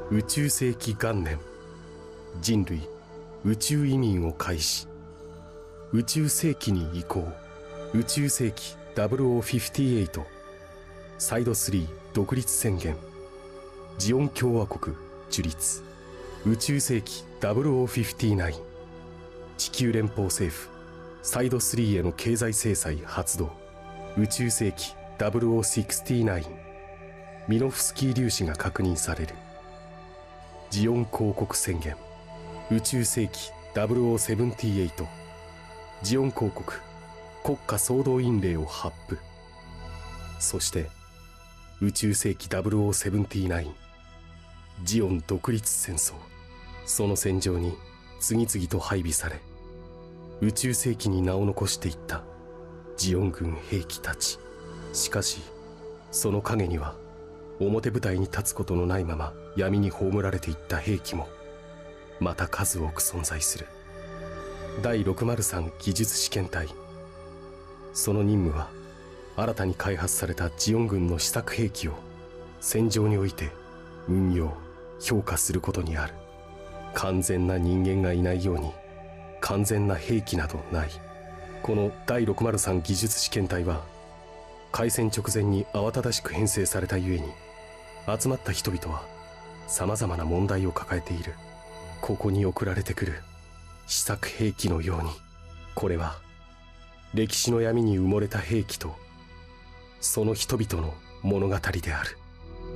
宇宙世紀元年、人類宇宙移民を開始。宇宙世紀に移行。宇宙世紀0058。サイド3独立宣言。ジオン共和国樹立。宇宙世紀0059。地球連邦政府サイド3への経済制裁発動。宇宙世紀0069。ミノフスキー粒子が確認される。ジオン公国宣言。宇宙世紀0078。ジオン公国国家総動員令を発布。そして宇宙世紀0079。ジオン独立戦争。その戦場に次々と配備され、宇宙世紀に名を残していったジオン軍兵器たち。しかしその陰には表舞台に立つことのないまま闇に葬られていった兵器もまた数多く存在する。第603技術試験隊。その任務は新たに開発されたジオン軍の試作兵器を戦場において運用評価することにある。完全な人間がいないように完全な兵器などない。この第603技術試験隊は開戦直前に慌ただしく編成されたゆえに、集まった人々はさまざまな問題を抱えている。ここに送られてくる試作兵器のように、これは歴史の闇に埋もれた兵器とその人々の物語である。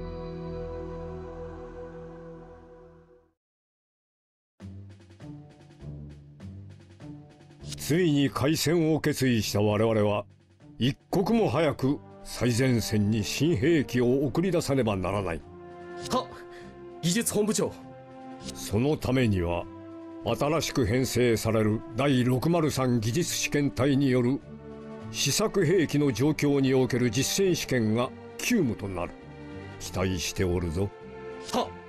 ついに開戦を決意した我々は、一刻も早く最前線に新兵器を送り出さねばならない。 はっ、技術本部長。 そのためには新しく編成される第603技術試験隊による試作兵器の状況における実践試験が急務となる。期待しておるぞ。 はっ。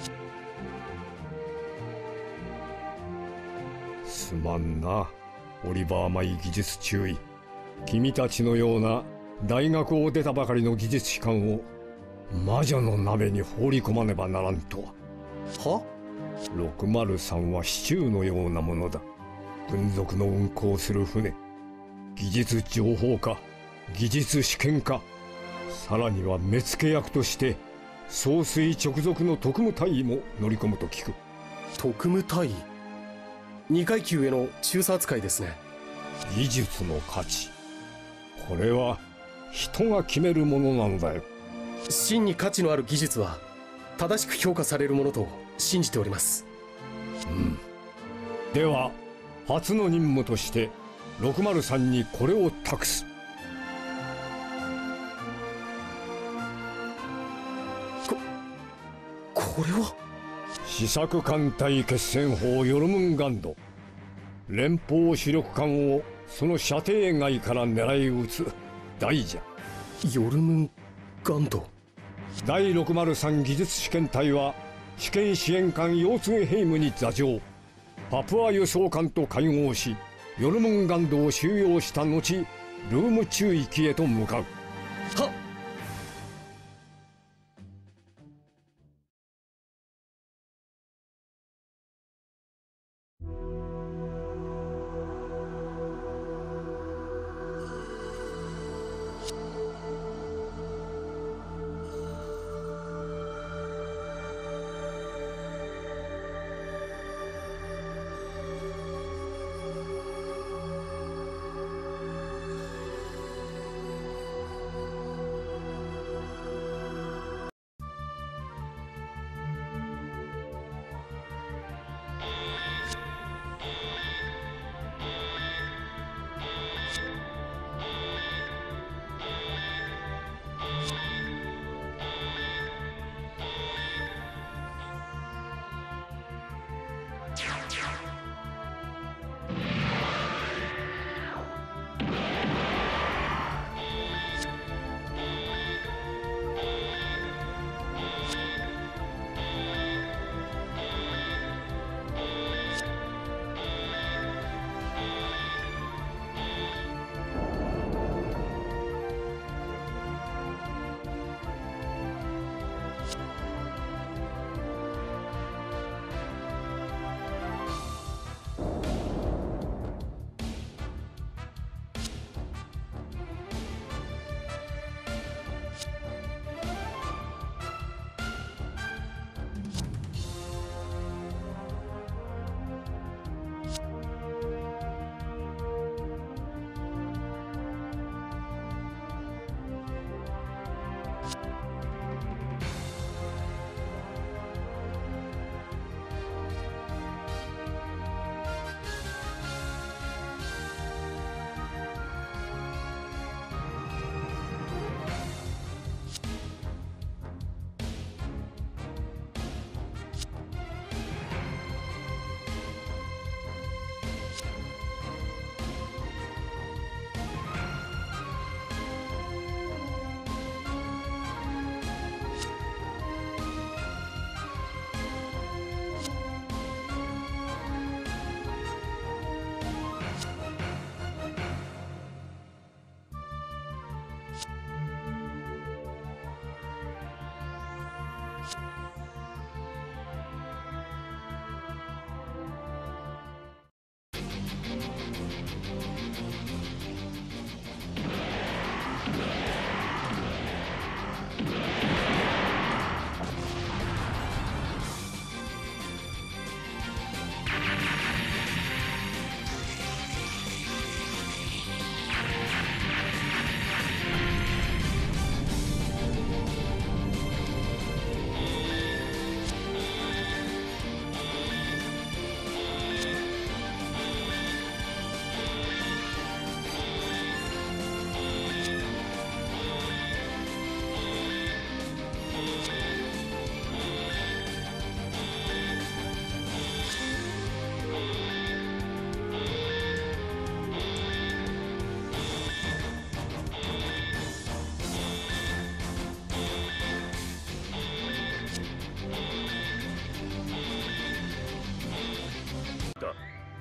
すまんな、オリバー・マイ技術中尉。君たちのような大学を出たばかりの技術士官を魔女の鍋に放り込まねばならんとは。 は 603はシチューのようなものだ。軍属の運航する船、技術情報課、技術試験課、さらには目付役として総帥直属の特務隊員も乗り込むと聞く。 特務隊員。2階級への中佐扱いですね。 技術の価値、これは人が決めるものなのだよ。 真に価値のある技術は正しく評価されるものと信じております。 では初の任務として603にこれを託す。 これは試作艦隊決戦砲ヨルムンガンド。連邦主力艦をその射程外から狙い撃つ大じゃ。 ヨルムンガンド。 第603技術試験隊は試験支援艦ヨーツンヘイムに座上。パプア輸送艦と会合し、ヨルムンガンドを収容した後、ルーム中域へと向かう。 はっ。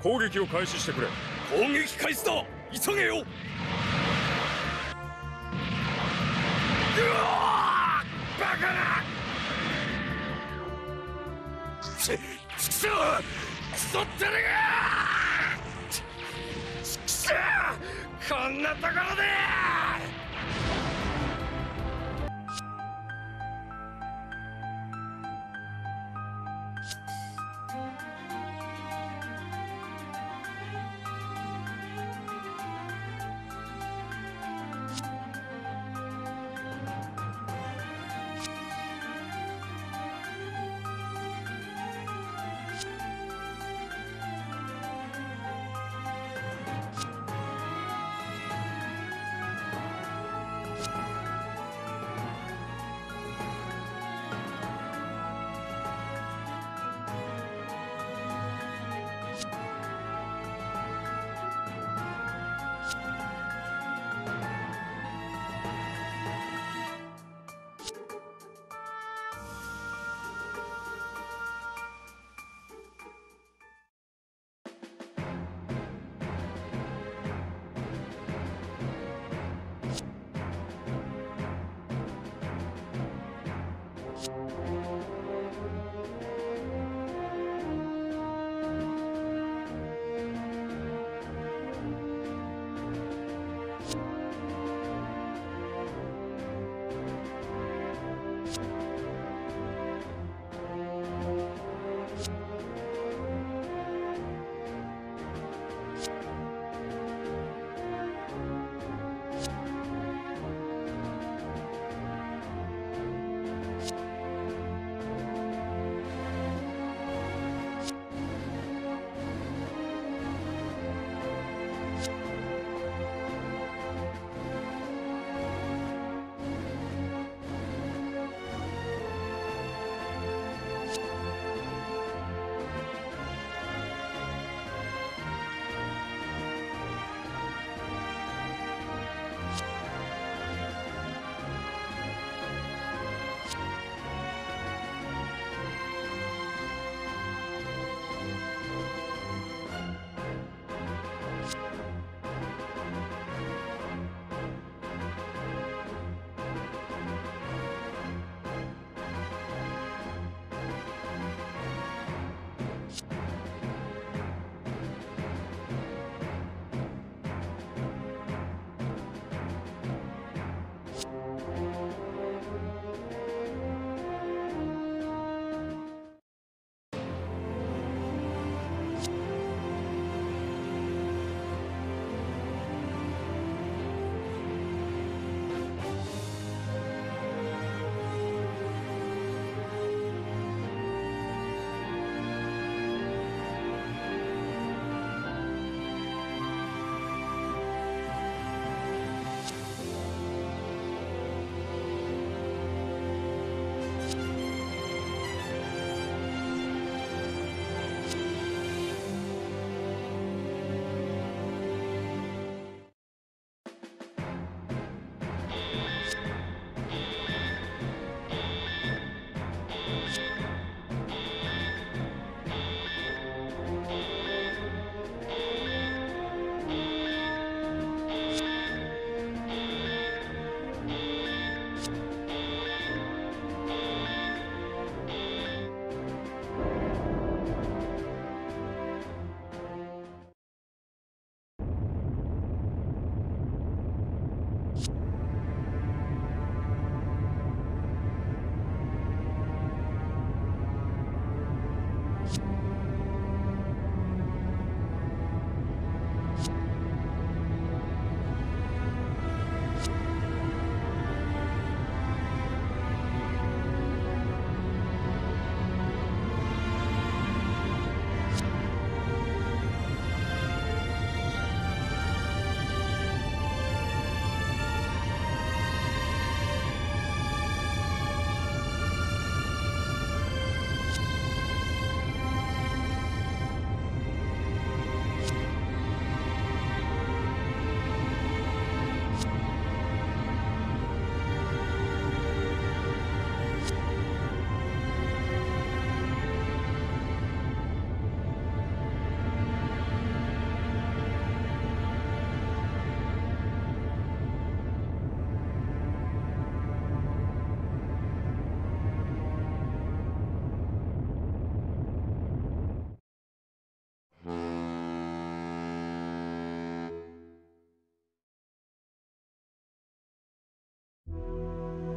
攻撃を開始してくれ。 攻撃開始だ。急げよ。 バカな。 ちくしょう、クソってるが。 ちくしょう、こんなところで。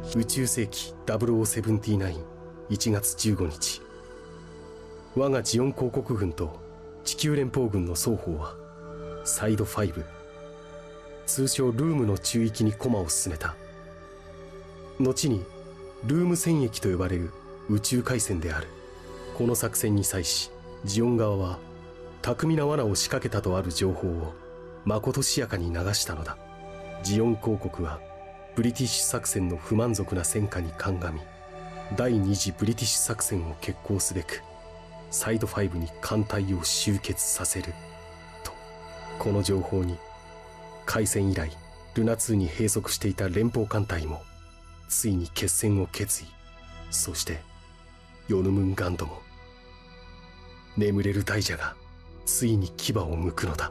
宇宙世紀0079 1月15日、我がジオン公国軍と地球連邦軍の双方はサイド5、通称ルームの中域に駒を進めた。後にルーム戦役と呼ばれる宇宙海戦である。この作戦に際しジオン側は巧みな罠を仕掛けたとある情報をまことしやかに流したのだ。ジオン公国はブリティッシュ作戦の不満足な戦果に鑑み、第二次ブリティッシュ作戦を決行すべくサイド5に艦隊を集結させると。この情報に開戦以来ルナ2に閉塞していた連邦艦隊もついに決戦を決意。そしてヨヌムンガンドも。眠れる大蛇がついに牙を剥くのだ。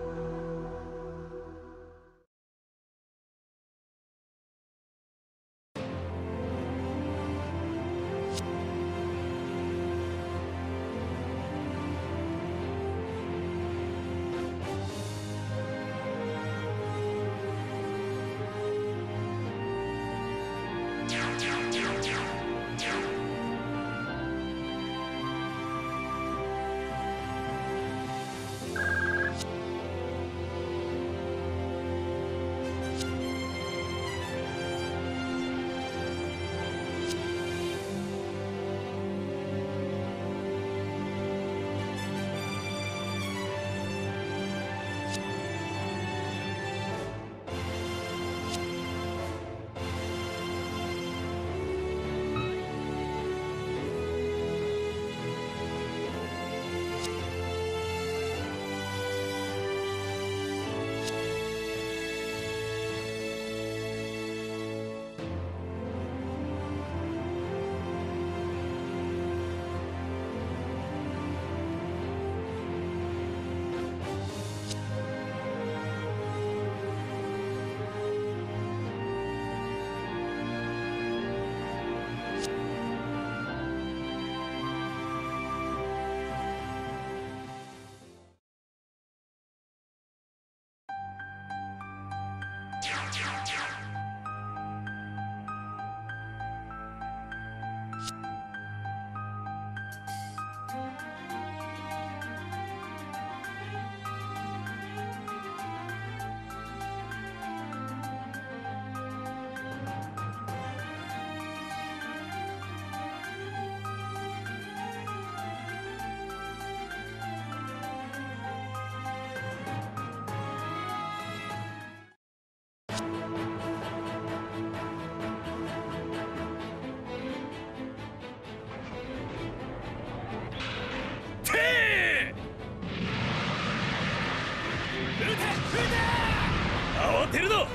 慌てるな。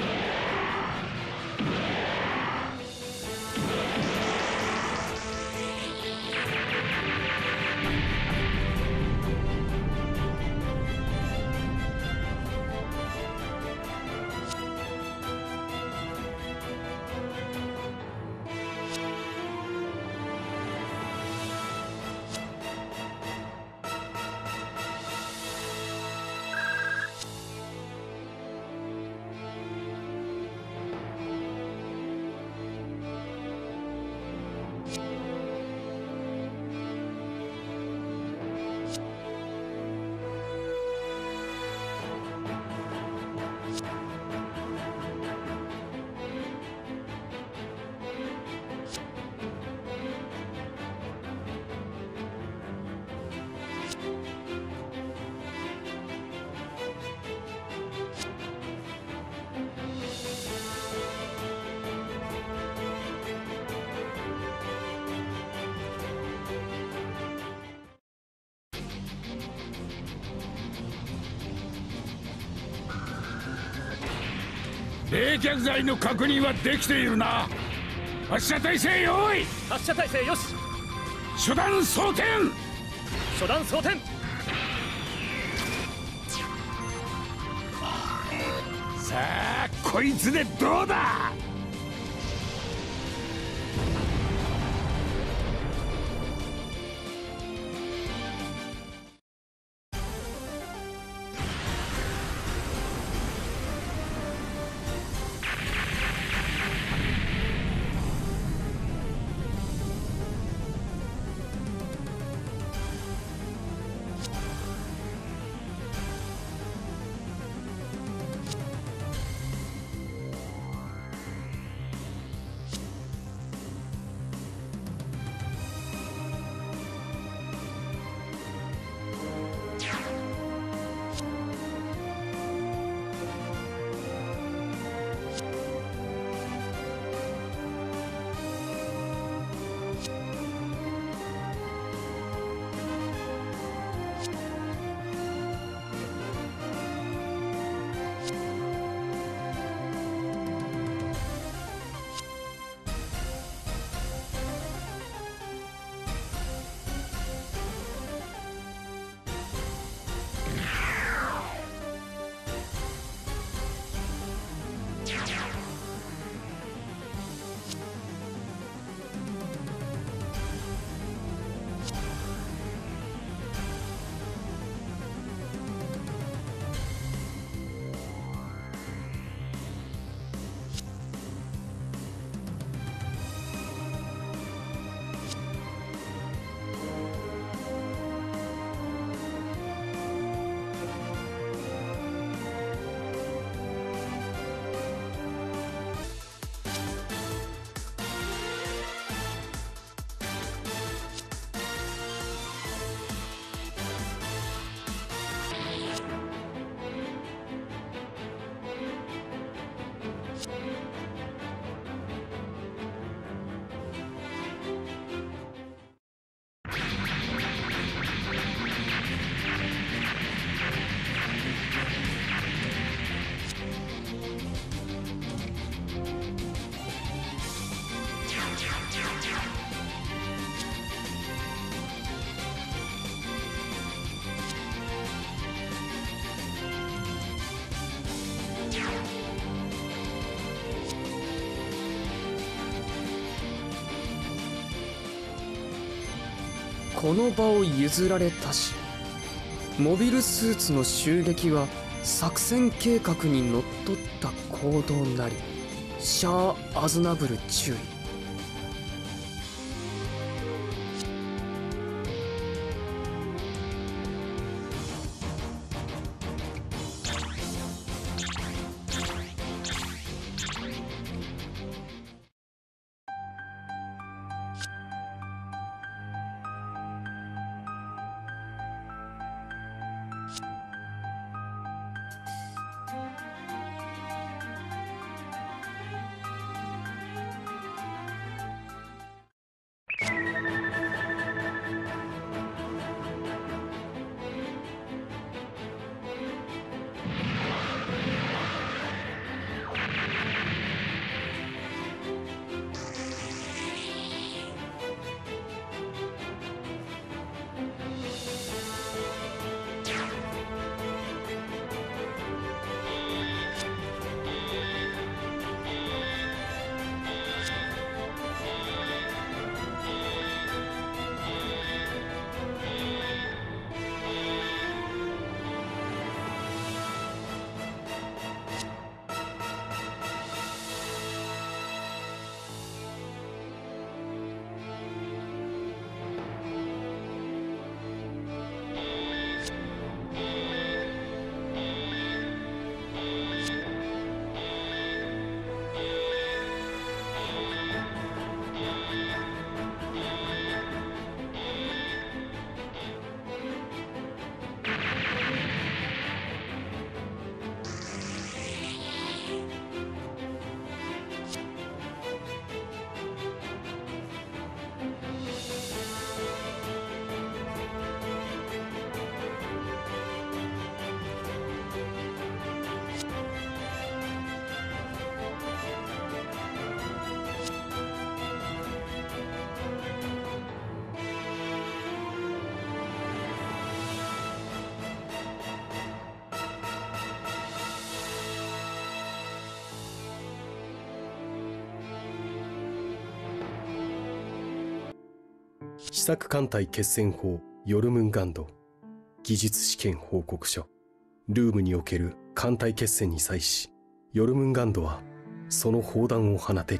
冷却剤の確認はできているな。発射体制用意。 発射体制よし。 初段装填。 初段装填。 さあこいつでどうだ。 この場を譲られたし、モビルスーツの襲撃は作戦計画にのっとった行動なり、シャア・アズナブル注意。 試作艦隊決戦法ヨルムンガンド技術試験報告書。ルームにおける艦隊決戦に際し、ヨルムンガンドはその砲弾を放てり、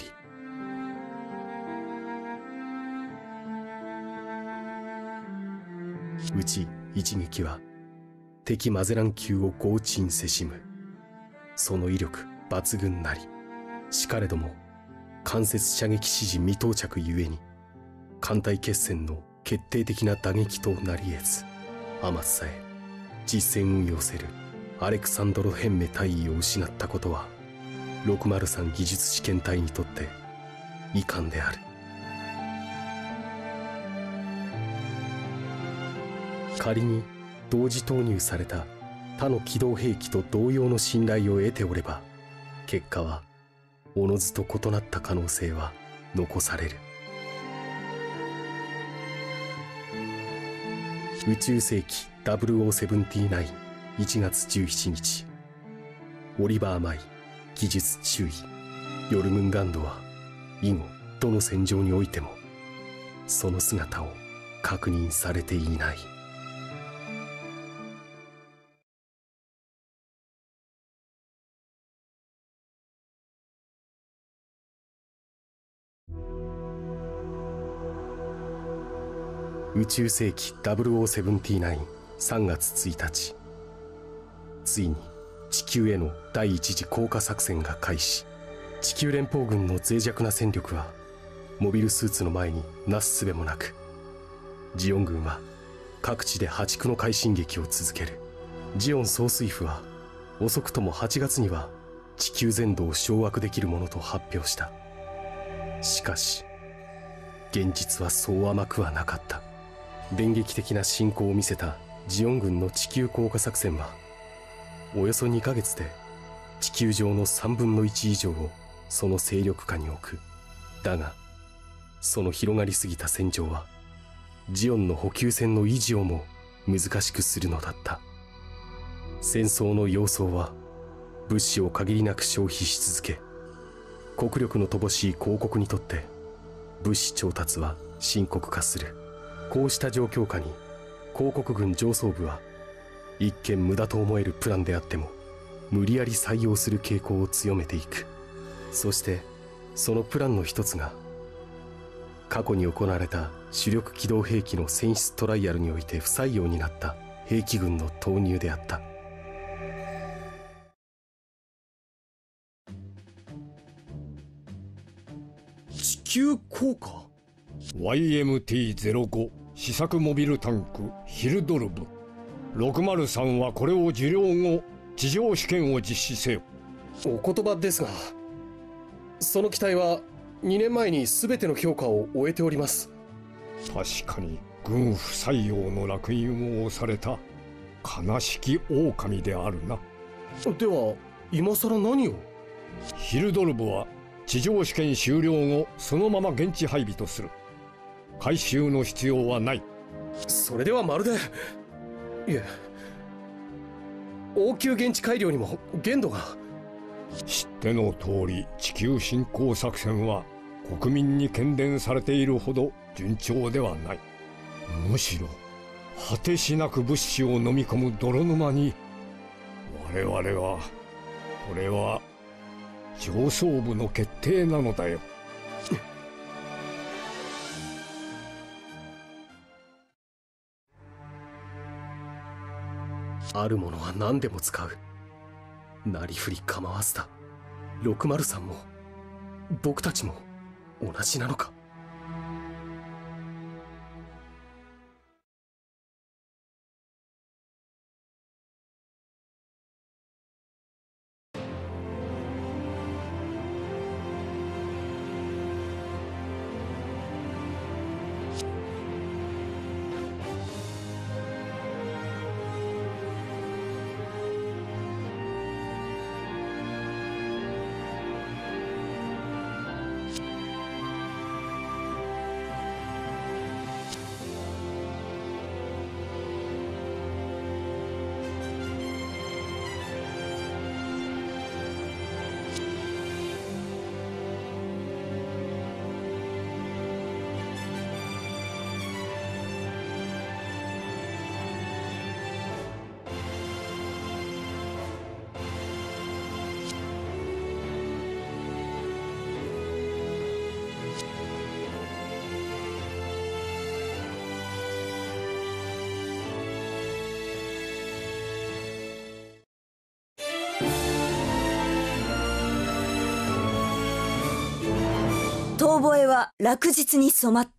うち一撃は敵マゼラン級を轟沈せしむ。その威力抜群なり、しかれども間接射撃指示未到着ゆえに艦隊決戦の決定的な打撃となり得ず、アマスさえ実戦運用せるアレクサンドロ・ヘンメ大尉を失ったことは603技術試験隊にとって遺憾である。仮に同時投入された他の機動兵器と同様の信頼を得ておれば、結果はおのずと異なった可能性は残される。宇宙世紀0079 1月17日、オリバー・マイ技術注意。ヨルムンガンドは以後どの戦場においてもその姿を確認されていない。宇宙世紀0079 3月1日、ついに地球への第一次降下作戦が開始。地球連邦軍の脆弱な戦力はモビルスーツの前になすすべもなく、ジオン軍は各地で破竹の快進撃を続ける。ジオン総帥府は遅くとも8月には地球全土を掌握できるものと発表した。しかし現実はそう甘くはなかった。電撃的な進行を見せたジオン軍の地球降下作戦はおよそ2ヶ月で地球上の3分の1以上をその勢力下に置く。だがその広がりすぎた戦場はジオンの補給線の維持をも難しくするのだった。戦争の様相は物資を限りなく消費し続け、国力の乏しい公国にとって物資調達は深刻化する。 こうした状況下に広告軍上層部は一見無駄と思えるプランであっても無理やり採用する傾向を強めていく。そしてそのプランの一つが過去に行われた主力機動兵器の選出トライアルにおいて不採用になった兵器群の投入であった。 地球効果 YMT-05 試作モビルタンクヒルドルブ。603はこれを受領後地上試験を実施せよ。 お言葉ですが、その機体は2年前に全ての評価を終えております。 確かに軍不採用の烙印を押された悲しき狼であるな。 では今さら何を？ ヒルドルブは地上試験終了後そのまま現地配備とする。回収の必要はない。 それではまるで、いえ、応急現地改良にも限度が。 知っての通り地球侵攻作戦は国民に喧伝されているほど順調ではない。むしろ果てしなく物資を飲み込む泥沼に我々は、これは上層部の決定なのだよ。 あるものは何でも使う。なりふり構わずだ。603も僕たちも同じなのか。 遠吠えは落日に染まった。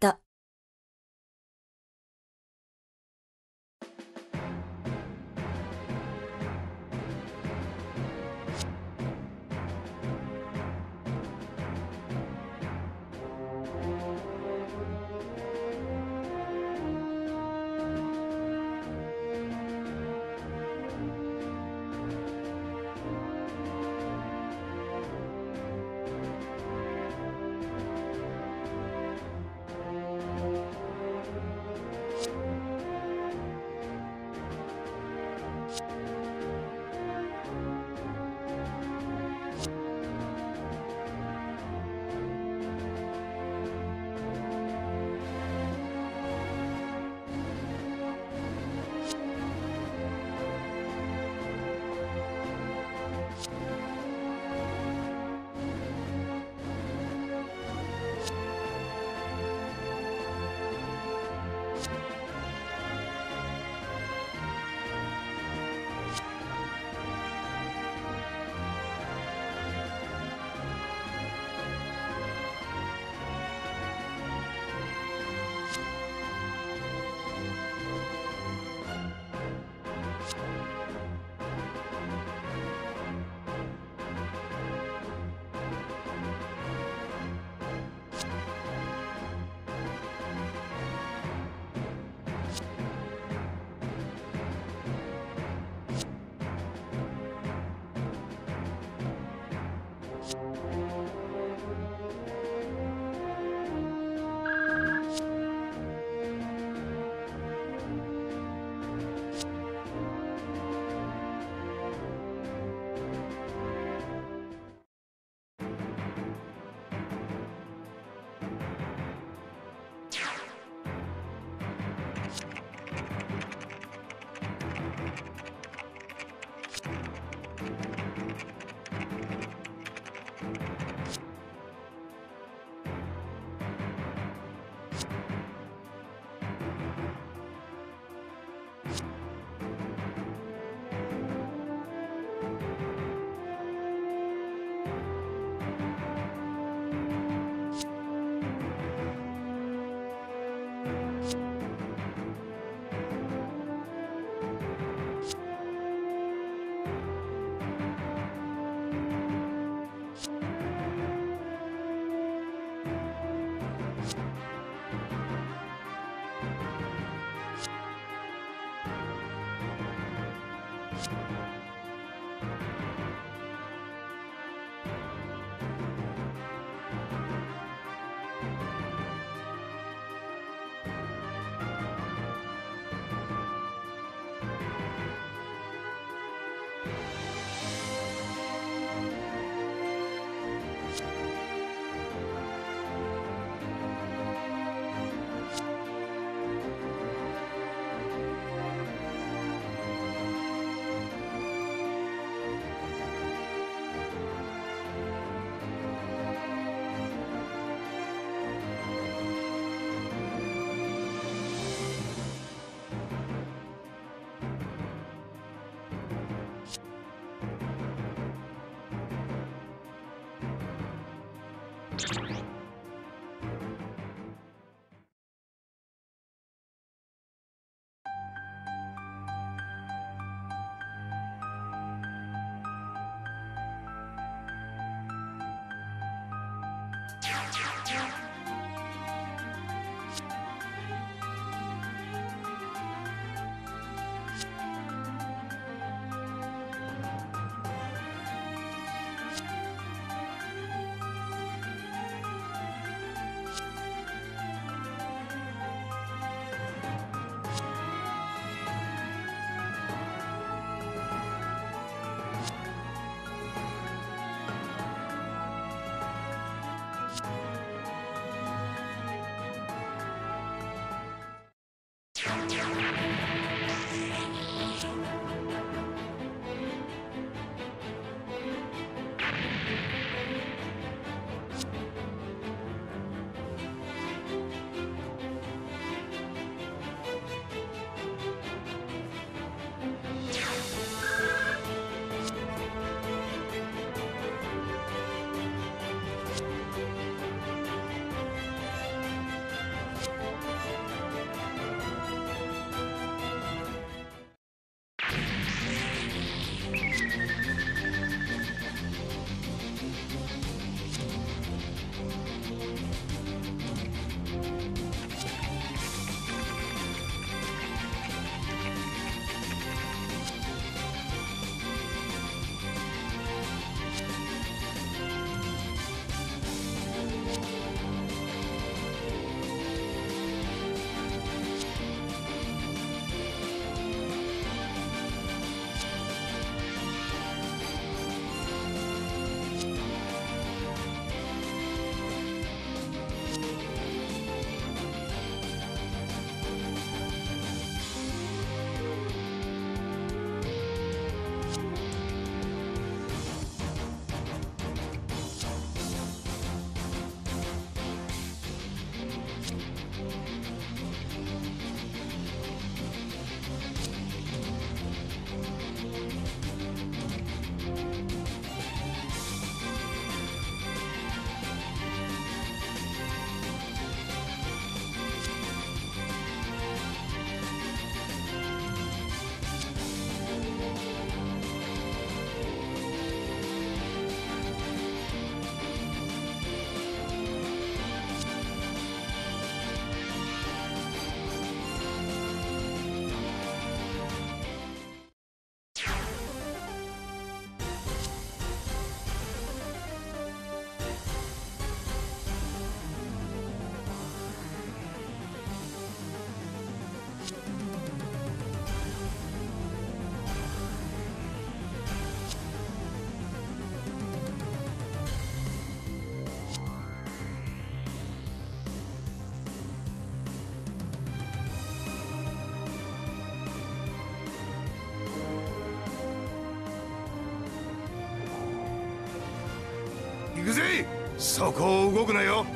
くぜ。そこを動くなよ。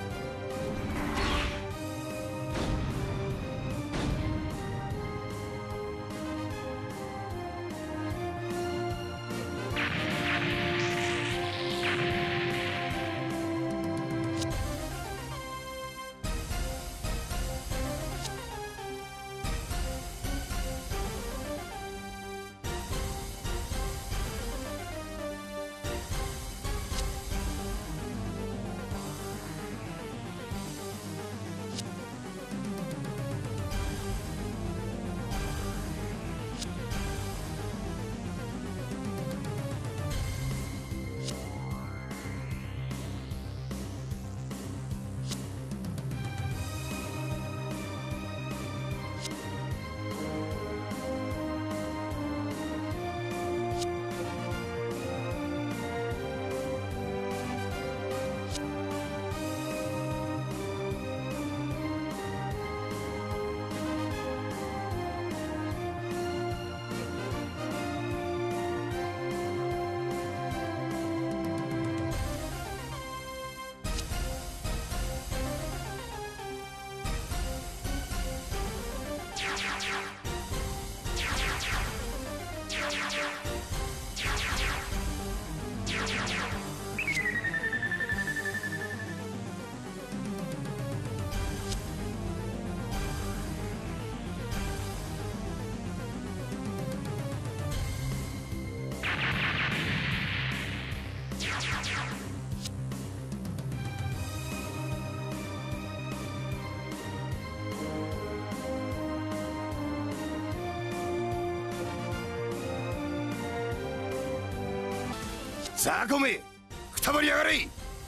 ザコめ、くたばりやがれ。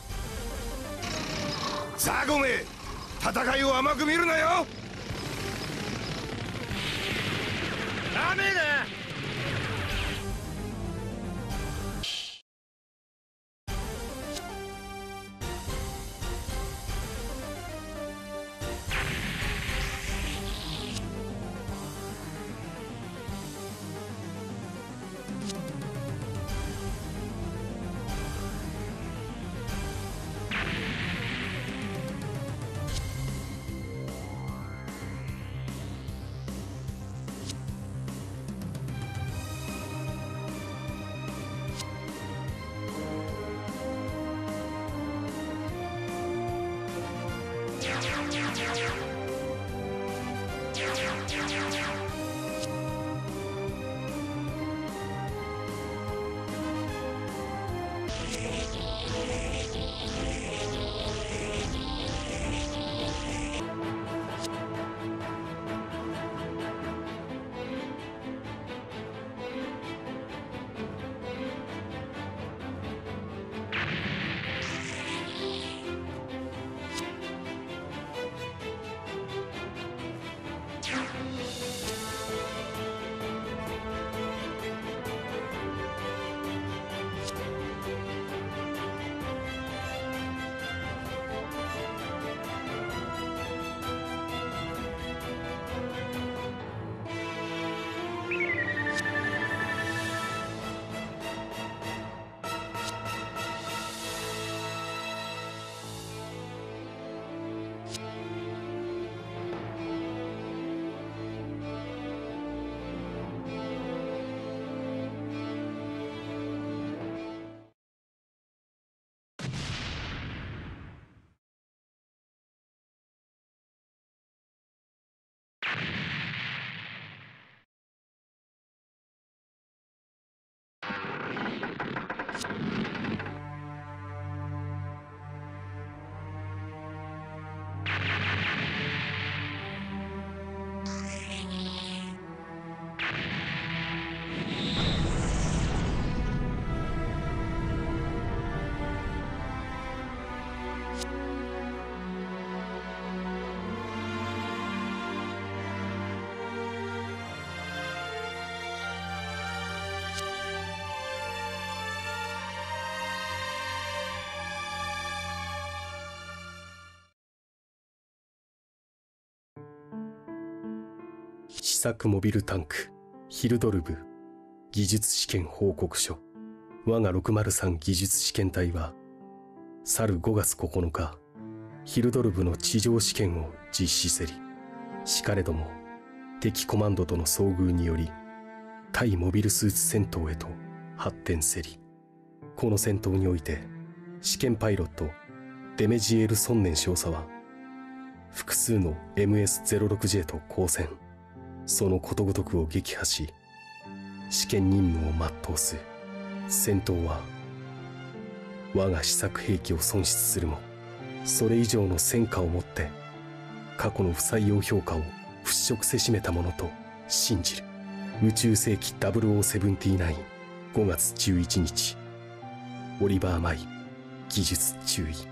ザコめ、戦いを甘く見るなよ。ダメだ。 試作モビルタンクヒルドルブ技術試験報告書。我が603技術試験体は去る5月9日ヒルドルブの地上試験を実施せり、しかれども敵コマンドとの遭遇により対モビルスーツ戦闘へと発展せり、この戦闘において試験パイロットデメジエル・ソンネン少佐は複数の MS-06J と交戦、そのことごとくを撃破し試験任務を全うす。戦闘は我が試作兵器を損失するもそれ以上の戦果をもって過去の不採用評価を払拭せしめたものと信じる。宇宙世紀0079 5月11日オリバー・マイ技術注意。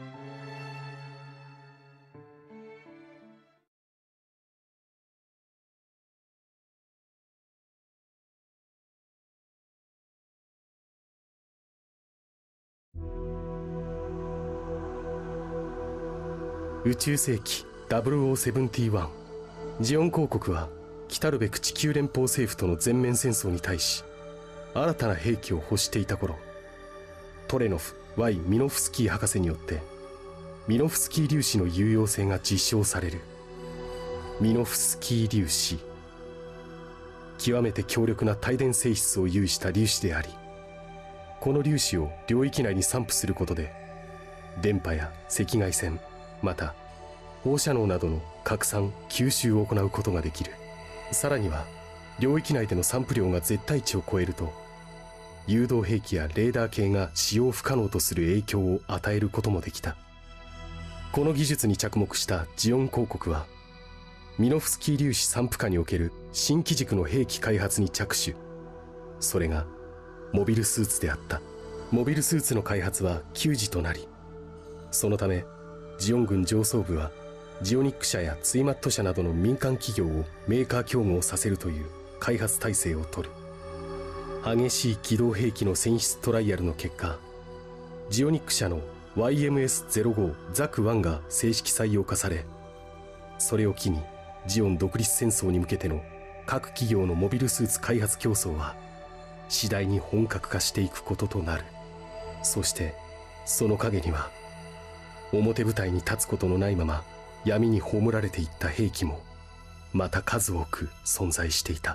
宇宙世紀0071ジオン公国は来るべく地球連邦政府との全面戦争に対し新たな兵器を欲していた頃、トレノフ Y ミノフスキー博士によってミノフスキー粒子の有用性が実証される。ミノフスキー粒子、極めて強力な帯電性質を有した粒子であり、この粒子を領域内に散布することで電波や赤外線、また放射能などの拡散・吸収を行うことができる。さらには領域内での散布量が絶対値を超えると誘導兵器やレーダー系が使用不可能とする影響を与えることもできた。この技術に着目したジオン公国はミノフスキー粒子散布下における新機軸の兵器開発に着手。それがモビルスーツであった。モビルスーツの開発は急事となり、そのためジオン軍上層部はジオニック社やツイマット社などの民間企業をメーカー競合させるという開発体制を取る。激しい機動兵器の選出トライアルの結果、ジオニック社の YMS-05 ザク1が正式採用化され、それを機にジオン独立戦争に向けての各企業のモビルスーツ開発競争は次第に本格化していくこととなる。そしてその陰には表舞台に立つことのないまま闇に葬られていった兵器もまた数多く存在していた。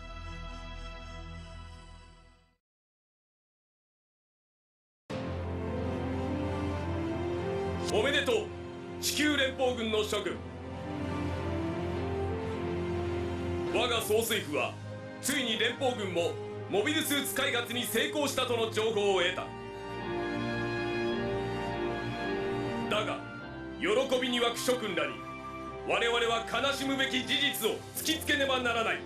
おめでとう、地球連邦軍の諸君。我が総帥府はついに連邦軍もモビルスーツ開発に成功したとの情報を得た。だが喜びに沸く諸君らに我々は悲しむべき事実を突きつけねばならない。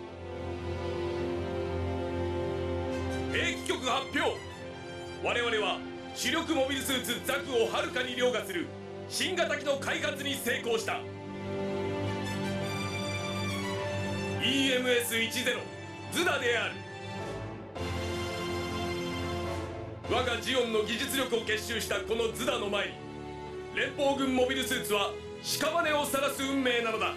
兵器局発表。我々は主力モビルスーツザクをはるかに凌駕する新型機の開発に成功した。 EMS-10 ズダである。我がジオンの技術力を結集したこのズダの前に連邦軍モビルスーツは屍を晒す運命なのだ。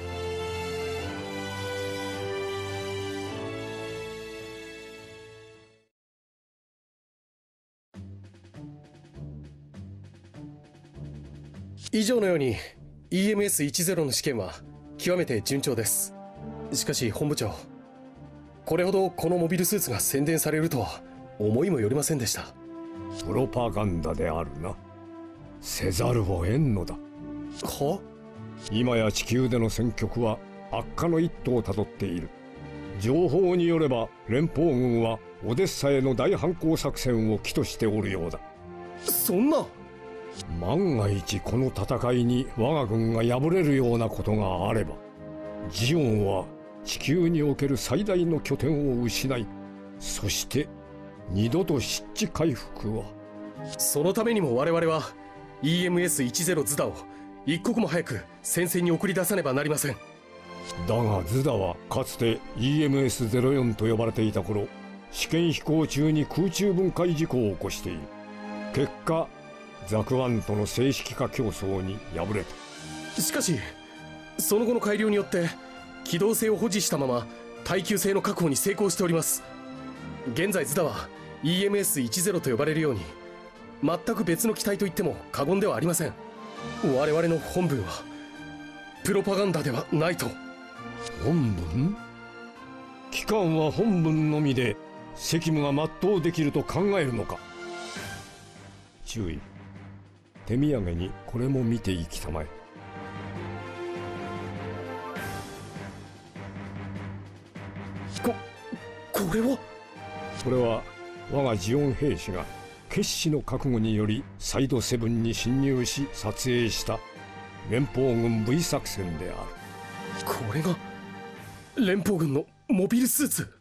以上のように EMS-10 の試験は極めて順調です。しかし本部長、これほどこのモビルスーツが宣伝されるとは思いもよりませんでした。 プロパガンダであるな。せざるを得んのだ。 は？ 今や地球での戦局は悪化の一途をたどっている。情報によれば連邦軍はオデッサへの大反攻作戦を企図しておるようだ。 そんな。 万が一この戦いに我が軍が敗れるようなことがあれば、ジオンは地球における最大の拠点を失い、そして二度と失地回復は。 そのためにも我々は EMS-10 ズダを一刻も早く戦線に送り出さねばなりません。 だがズダはかつて EMS-04 と呼ばれていた頃、試験飛行中に空中分解事故を起こしている。結果ザクワンとの正式化競争に敗れた。 しかしその後の改良によって機動性を保持したまま耐久性の確保に成功しております。現在ズダは EMS-10 と呼ばれるように全く別の機体と言っても過言ではありません。我々の本文はプロパガンダではないと。 本文？機関は本文のみで責務が全うできると考えるのか。注意。手土産にこれも見ていきたまえ。 これは？ これは我がジオン兵士が決死の覚悟によりサイド7に侵入し撮影した連邦軍 V 作戦である。 これが連邦軍のモビルスーツ？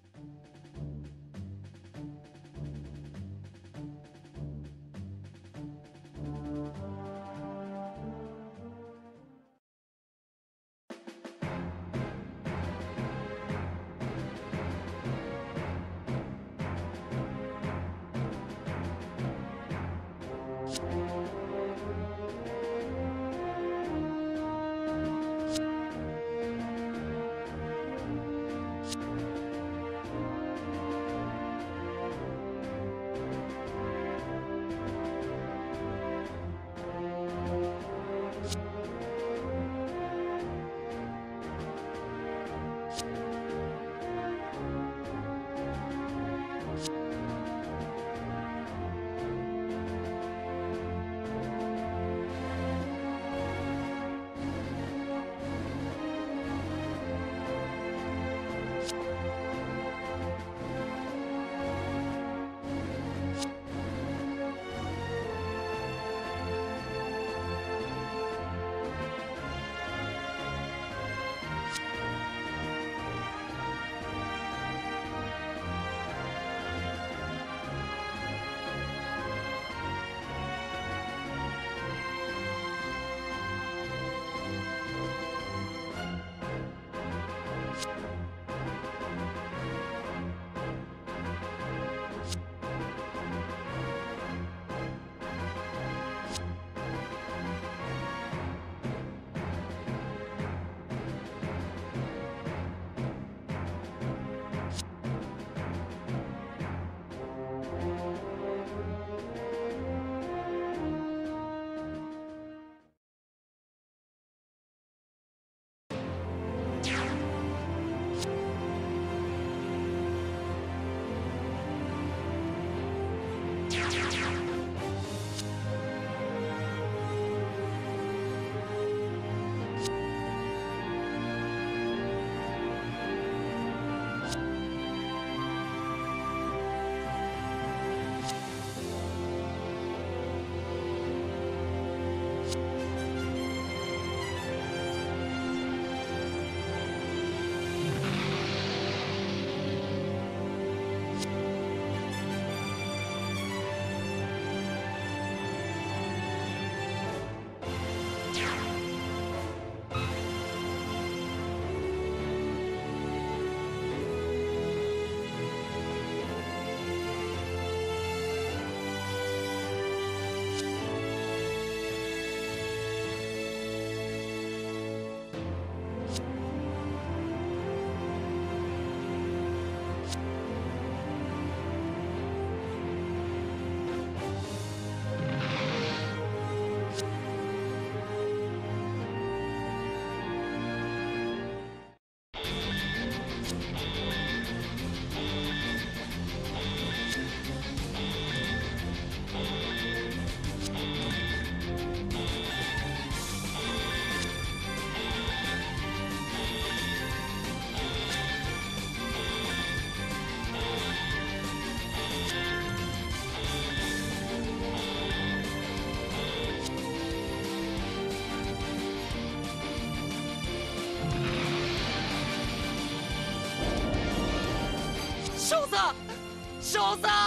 少佐少佐。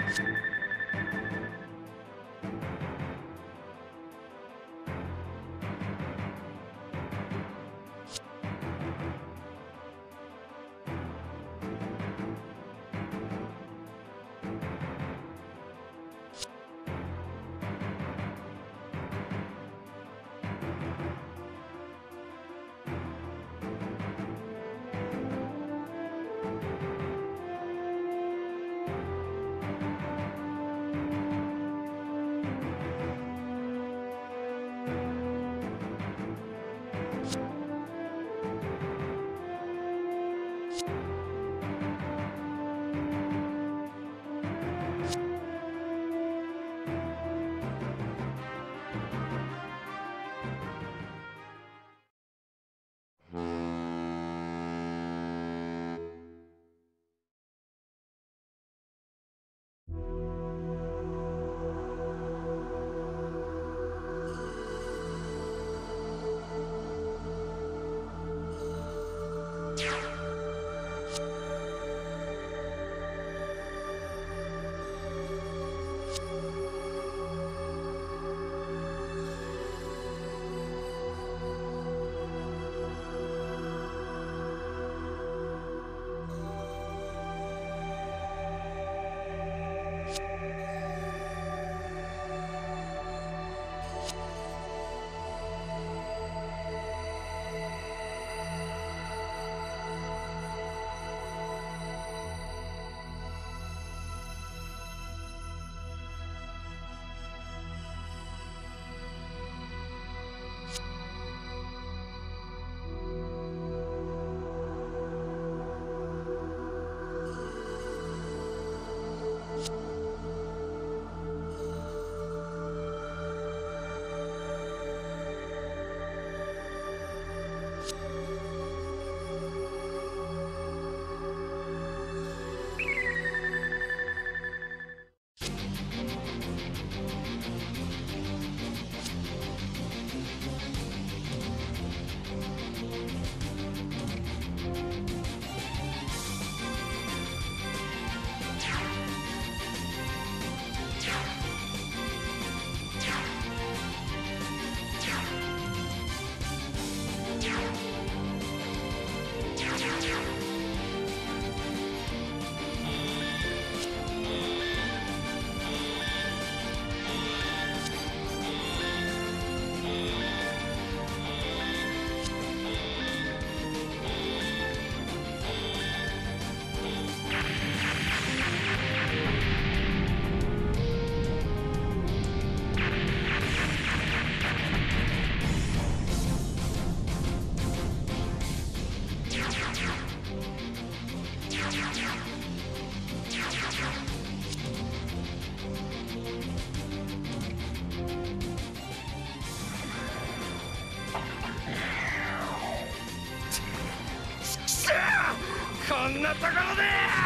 こんなところで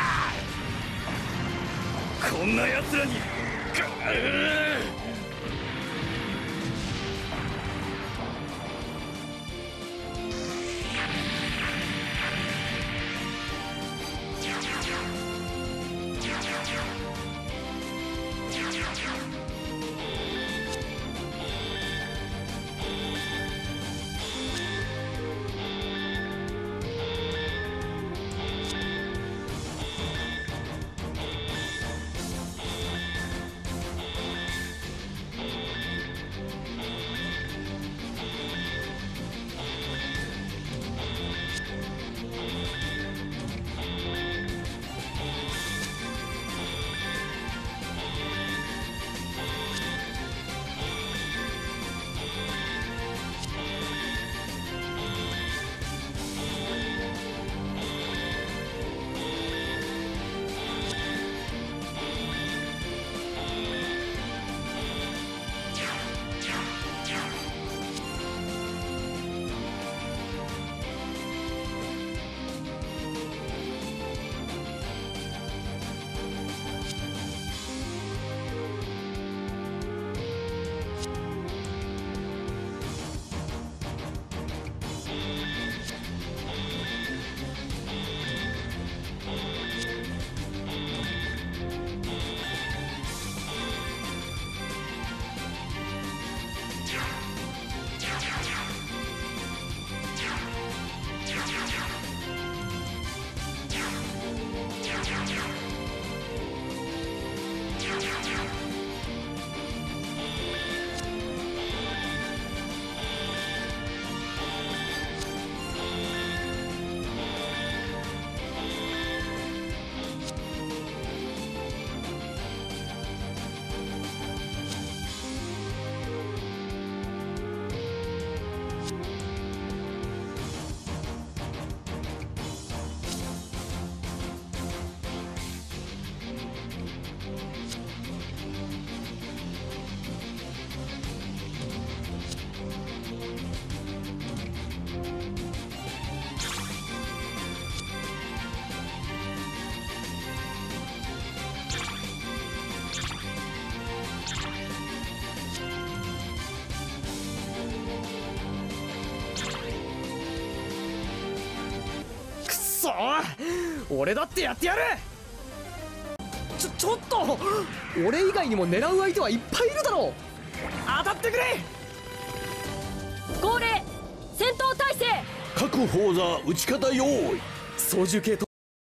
こんな奴らにそ俺だってやってやる。ちょっと俺以外にも狙う相手はいっぱいいるだろう。当たってくれ。 号令戦闘態勢。 各砲座撃ち方用意。 操縦系と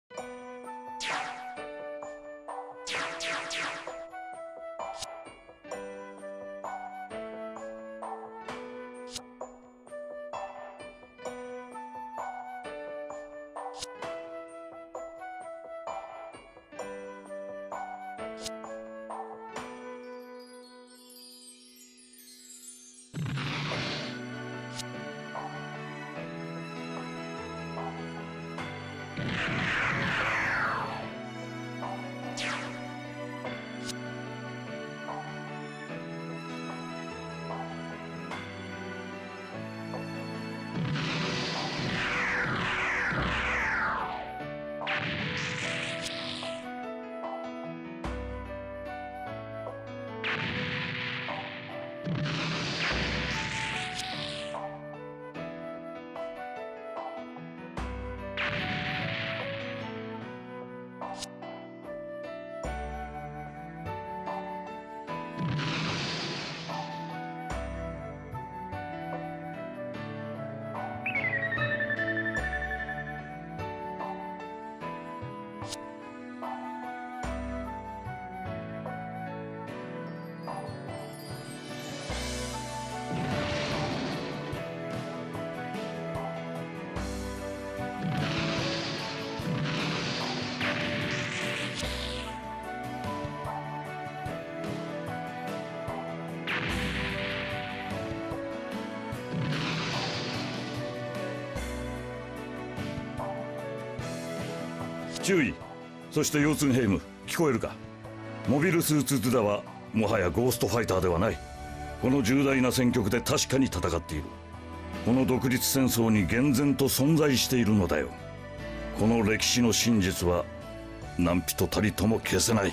注意。そしてヨーツンヘイム、聞こえるか。モビルスーツズダはもはやゴーストファイターではない。この重大な戦局で確かに戦っている。この独立戦争に厳然と存在しているのだよ。この歴史の真実は何人たりとも消せない。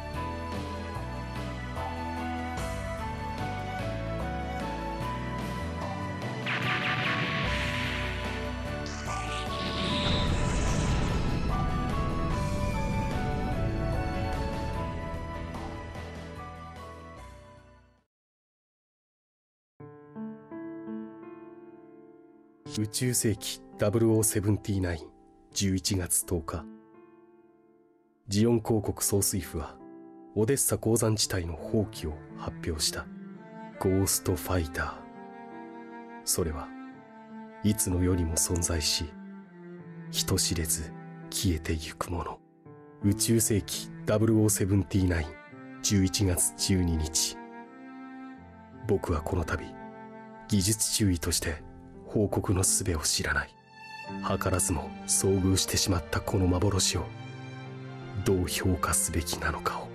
宇宙世紀0079 11月10日、ジオン公国総帥府はオデッサ鉱山地帯の放棄を発表した。ゴーストファイター、それはいつの世にも存在し、人知れず消えてゆくもの。宇宙世紀0079 11月12日、僕はこの度技術注意として報告の術を知らない、図らずも遭遇してしまったこの幻をどう評価すべきなのかを。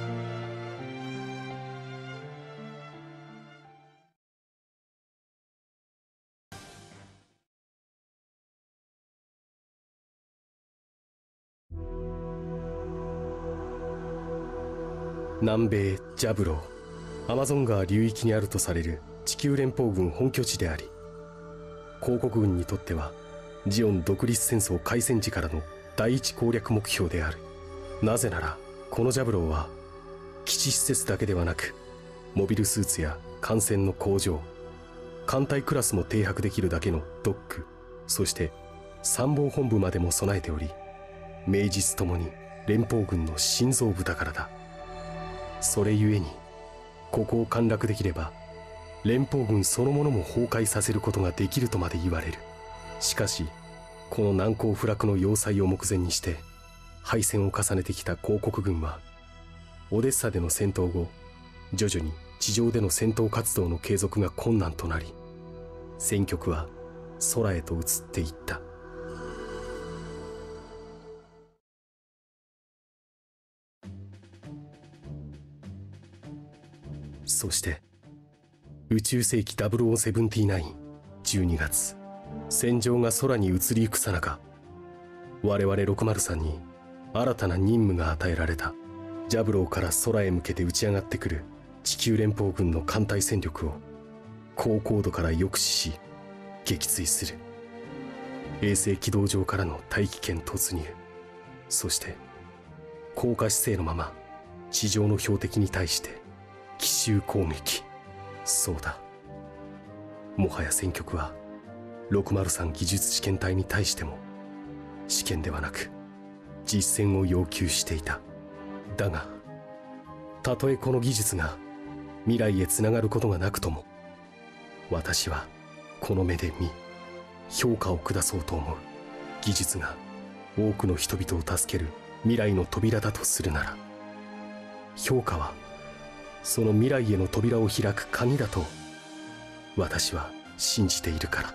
南米ジャブロー、アマゾン川流域にあるとされる地球連邦軍本拠地であり、公国軍にとってはジオン独立戦争開戦時からの第一攻略目標である。なぜならこのジャブローは基地施設だけではなく、モビルスーツや艦船の工場、艦隊クラスも停泊できるだけのドック、そして参謀本部までも備えており、名実ともに連邦軍の心臓部だからだ。それゆえにここを陥落できれば連邦軍そのものも崩壊させることができるとまで言われる。しかしこの難攻不落の要塞を目前にして敗戦を重ねてきた公国軍は、オデッサでの戦闘後徐々に地上での戦闘活動の継続が困難となり、戦局は空へと移っていった。そして宇宙世紀0079 12月、戦場が空に移りゆくさなか、我々603に新たな任務が与えられた。ジャブローから空へ向けて打ち上がってくる地球連邦軍の艦隊戦力を高高度から抑止し撃墜する。 衛星軌道上からの大気圏突入、そして降下姿勢のまま地上の標的に対して奇襲攻撃。そうだ、もはや戦局は603技術試験体に対しても試験ではなく実践を要求していた。だがたとえこの技術が未来へつながることがなくとも、私はこの目で見評価を下そうと思う。技術が多くの人々を助ける未来の扉だとするなら、評価はその未来への扉を開く鍵だと私は信じているから。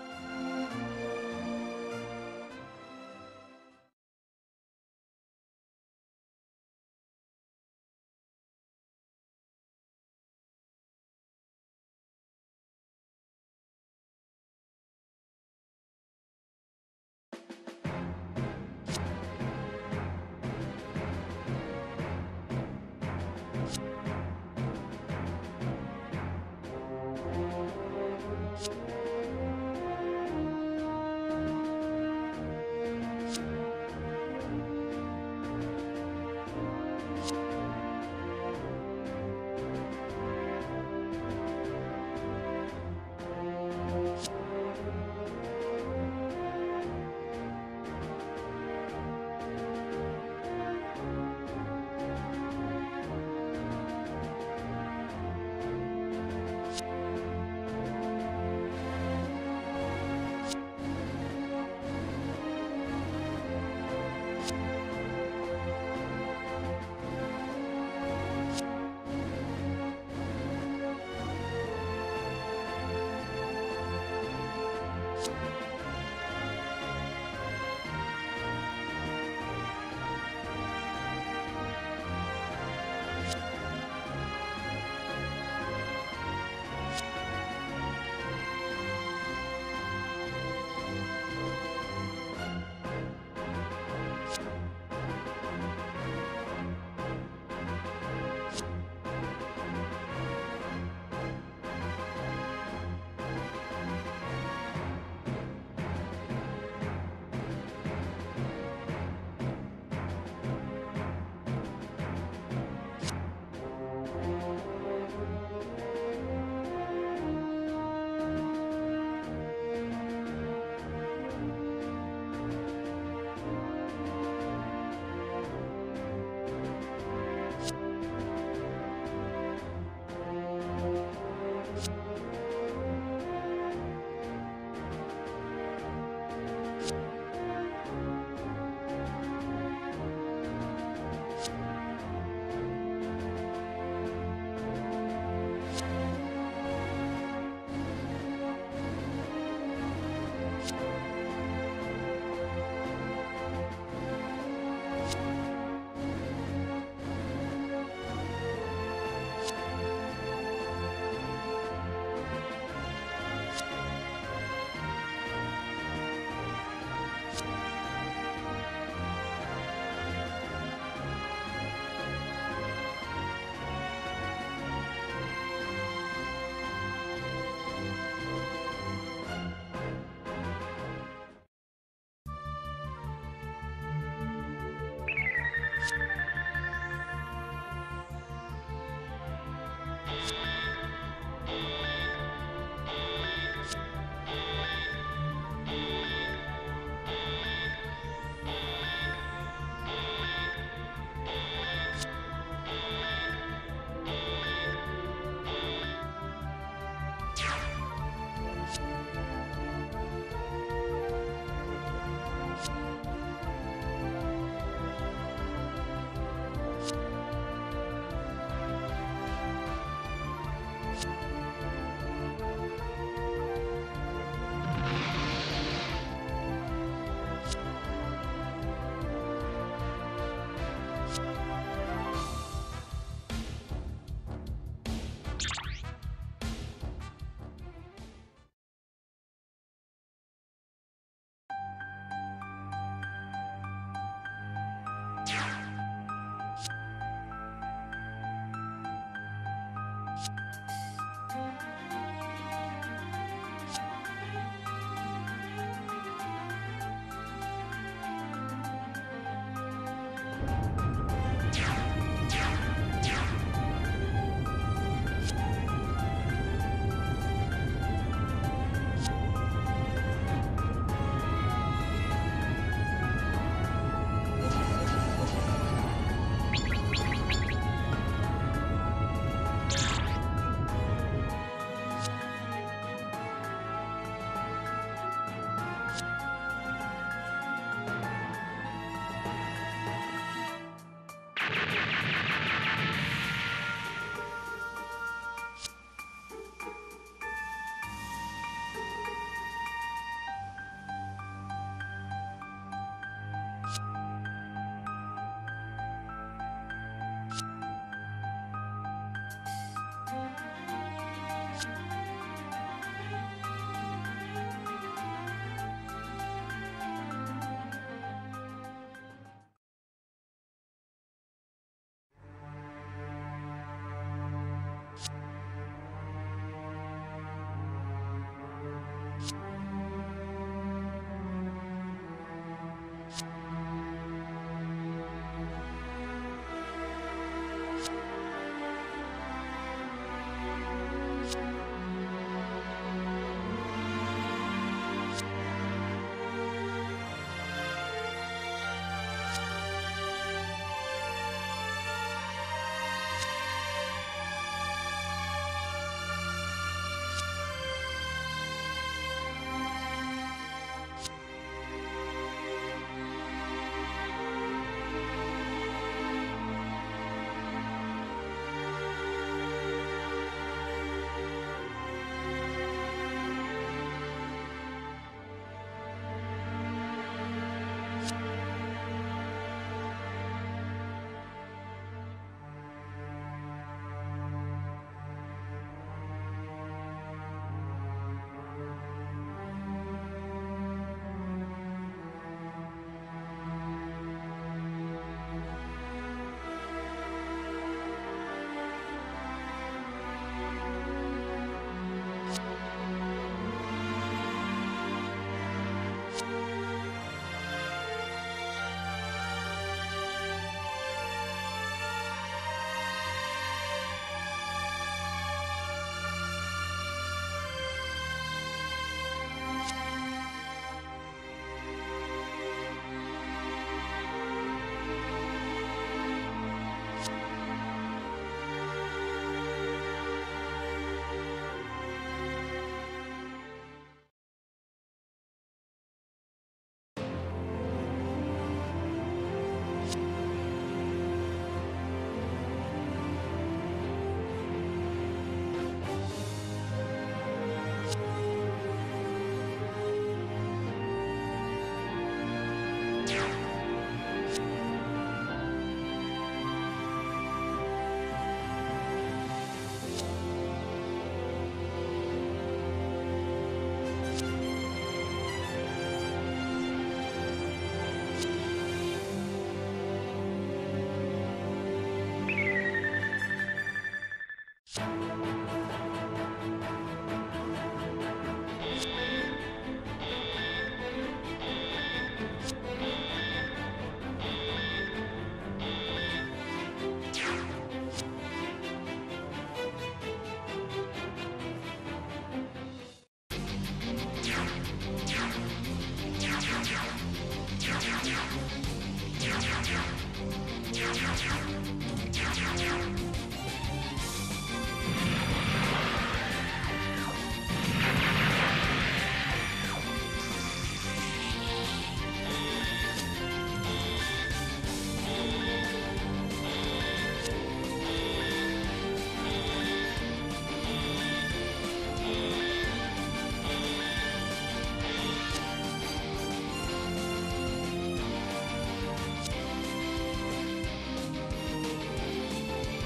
「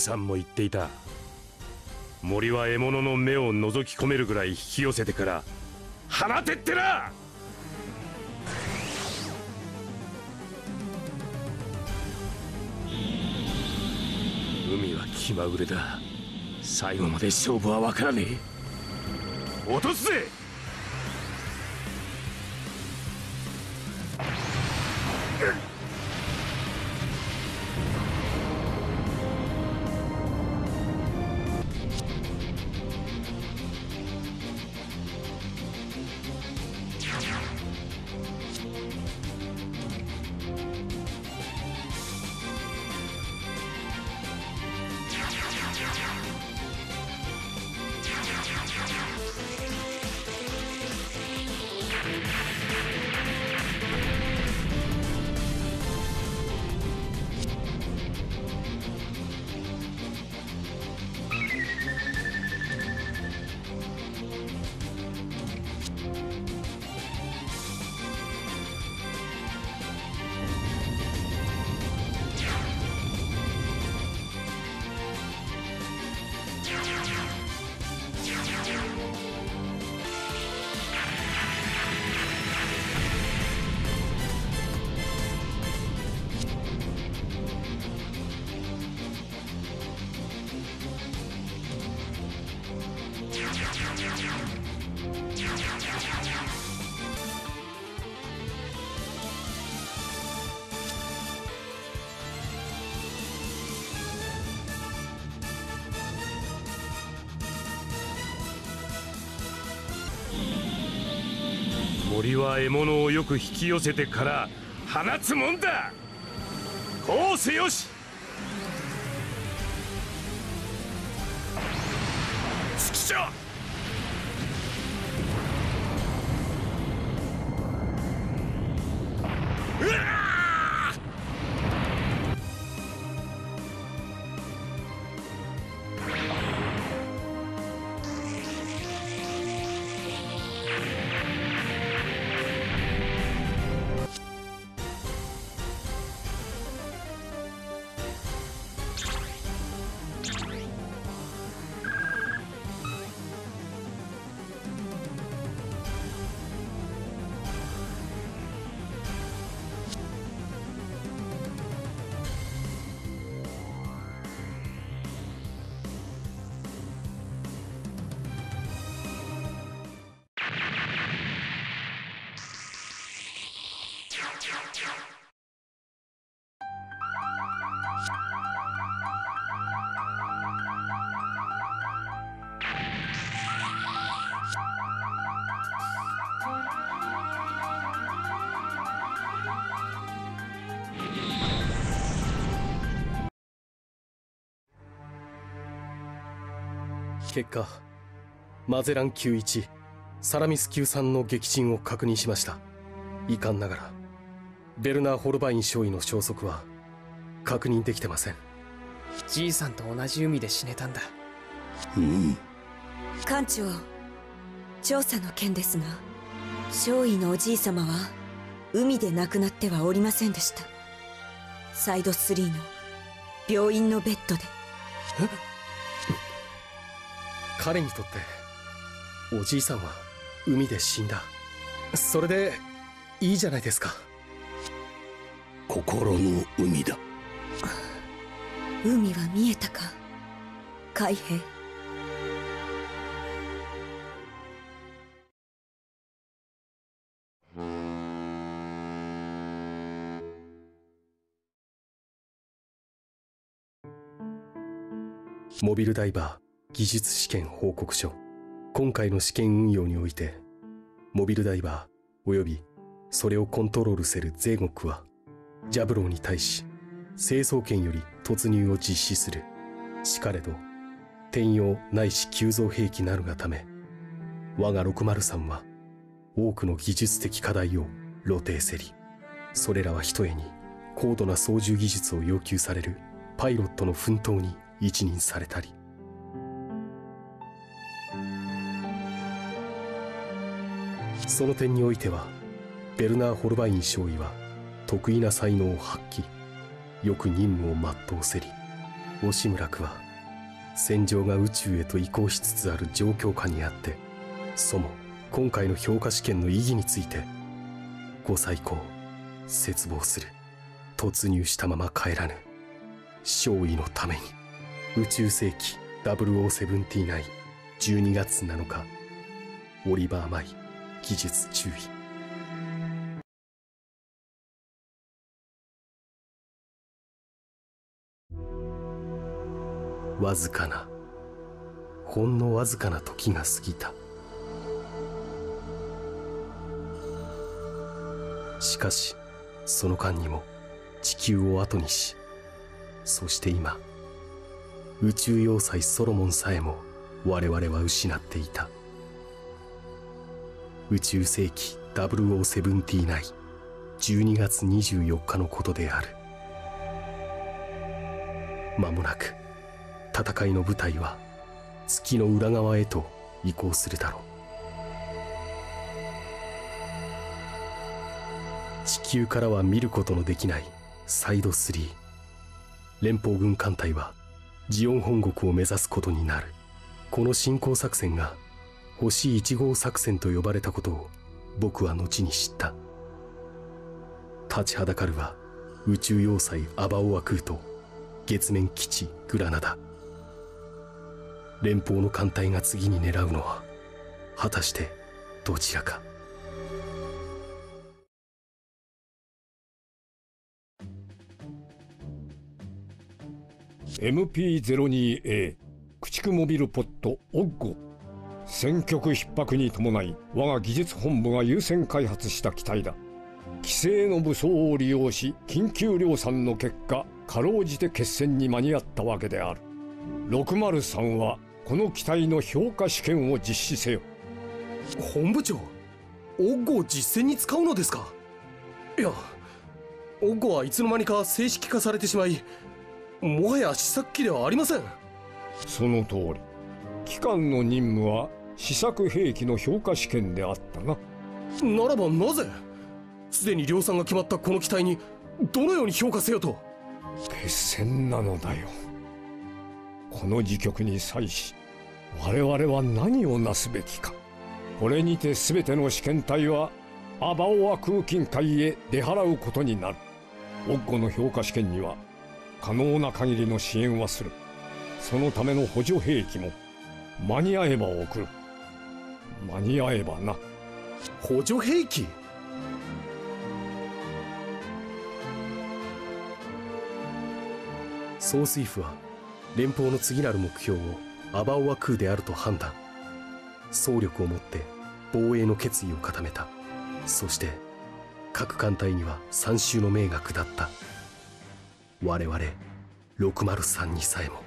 さんも言っていた。森は獲物の目を覗き込めるぐらい引き寄せてから放てってな。海は気まぐれだ。最後まで勝負は分からねえ。落とすぜ。森は獲物をよく引き寄せてから放つもんだ。こうせよし。月ちゃうわっ。 結果、マゼラン級1、サラミス級3の撃沈を確認しました。遺憾ながらベルナー・ホルバイン少尉の消息は確認できてません。 じいさんと同じ海で死ねたんだ。 艦長、調査の件ですが、少尉のおじい様は海で亡くなってはおりませんでした。サイド3の病院のベッドで。 彼にとっておじいさんは海で死んだ。それでいいじゃないですか。 心の海だ。 海は見えたか、海兵。 モビルダイバー技術試験報告書。今回の試験運用において、モビルダイバーおよびそれをコントロールするゼーゴックはジャブローに対し成層圏より突入を実施する。しかれど転用ないし急増兵器なるがため、我が603は多くの技術的課題を露呈せり、それらはひとえに高度な操縦技術を要求されるパイロットの奮闘に一任されたり、その点においてはベルナー・ホルバイン少尉は得意な才能を発揮、よく任務を全うせり、 押村区は戦場が宇宙へと移行しつつある状況下にあって、今回の評価試験の意義についてご再考切望する。突入したまま帰らぬ勝利のために。宇宙世紀0079 12月7日オリバー・マイ技術注意。ほんのわずかな時が過ぎた。しかしその間にも地球を後にし、そして今宇宙要塞ソロモンさえも我々は失っていた。宇宙世紀0079 12月24日のことである。間もなく戦いの舞台は月の裏側へと移行するだろう。地球からは見ることのできないサイド3。連邦軍艦隊はジオン本国を目指すことになる。この侵攻作戦が星1号作戦と呼ばれたことを僕は後に知った。立ちはだかるは宇宙要塞アバオア空と月面基地グラナダ。連邦の艦隊が次に狙うのは果たしてどちらか。 MP02A 駆逐モビルポットオッゴ。戦局逼迫に伴い我が技術本部が優先開発した機体だ。既成の武装を利用し緊急量産の結果、かろうじて決戦に間に合ったわけである。603はこの機体の評価試験を実施せよ。 本部長、オッゴを実戦に使うのですか？いや、オッゴはいつの間にか正式化されてしまい、もはや試作機ではありません。 その通り。機関の任務は試作兵器の評価試験であったな。 ならばなぜすでに量産が決まったこの機体にどのように評価せよと？ 決戦なのだよ。この時局に際し我々は何をなすべきか。これにて全ての試験体はアバオア空近海へ出払うことになる。オッゴの評価試験には可能な限りの支援はする。そのための補助兵器も間に合えば送る。間に合えばな。 補助兵器？総帥府は連邦の次なる目標をアバオア空であると判断。総力をもって防衛の決意を固めた。そして各艦隊には参集の命が下った。我々603にさえも。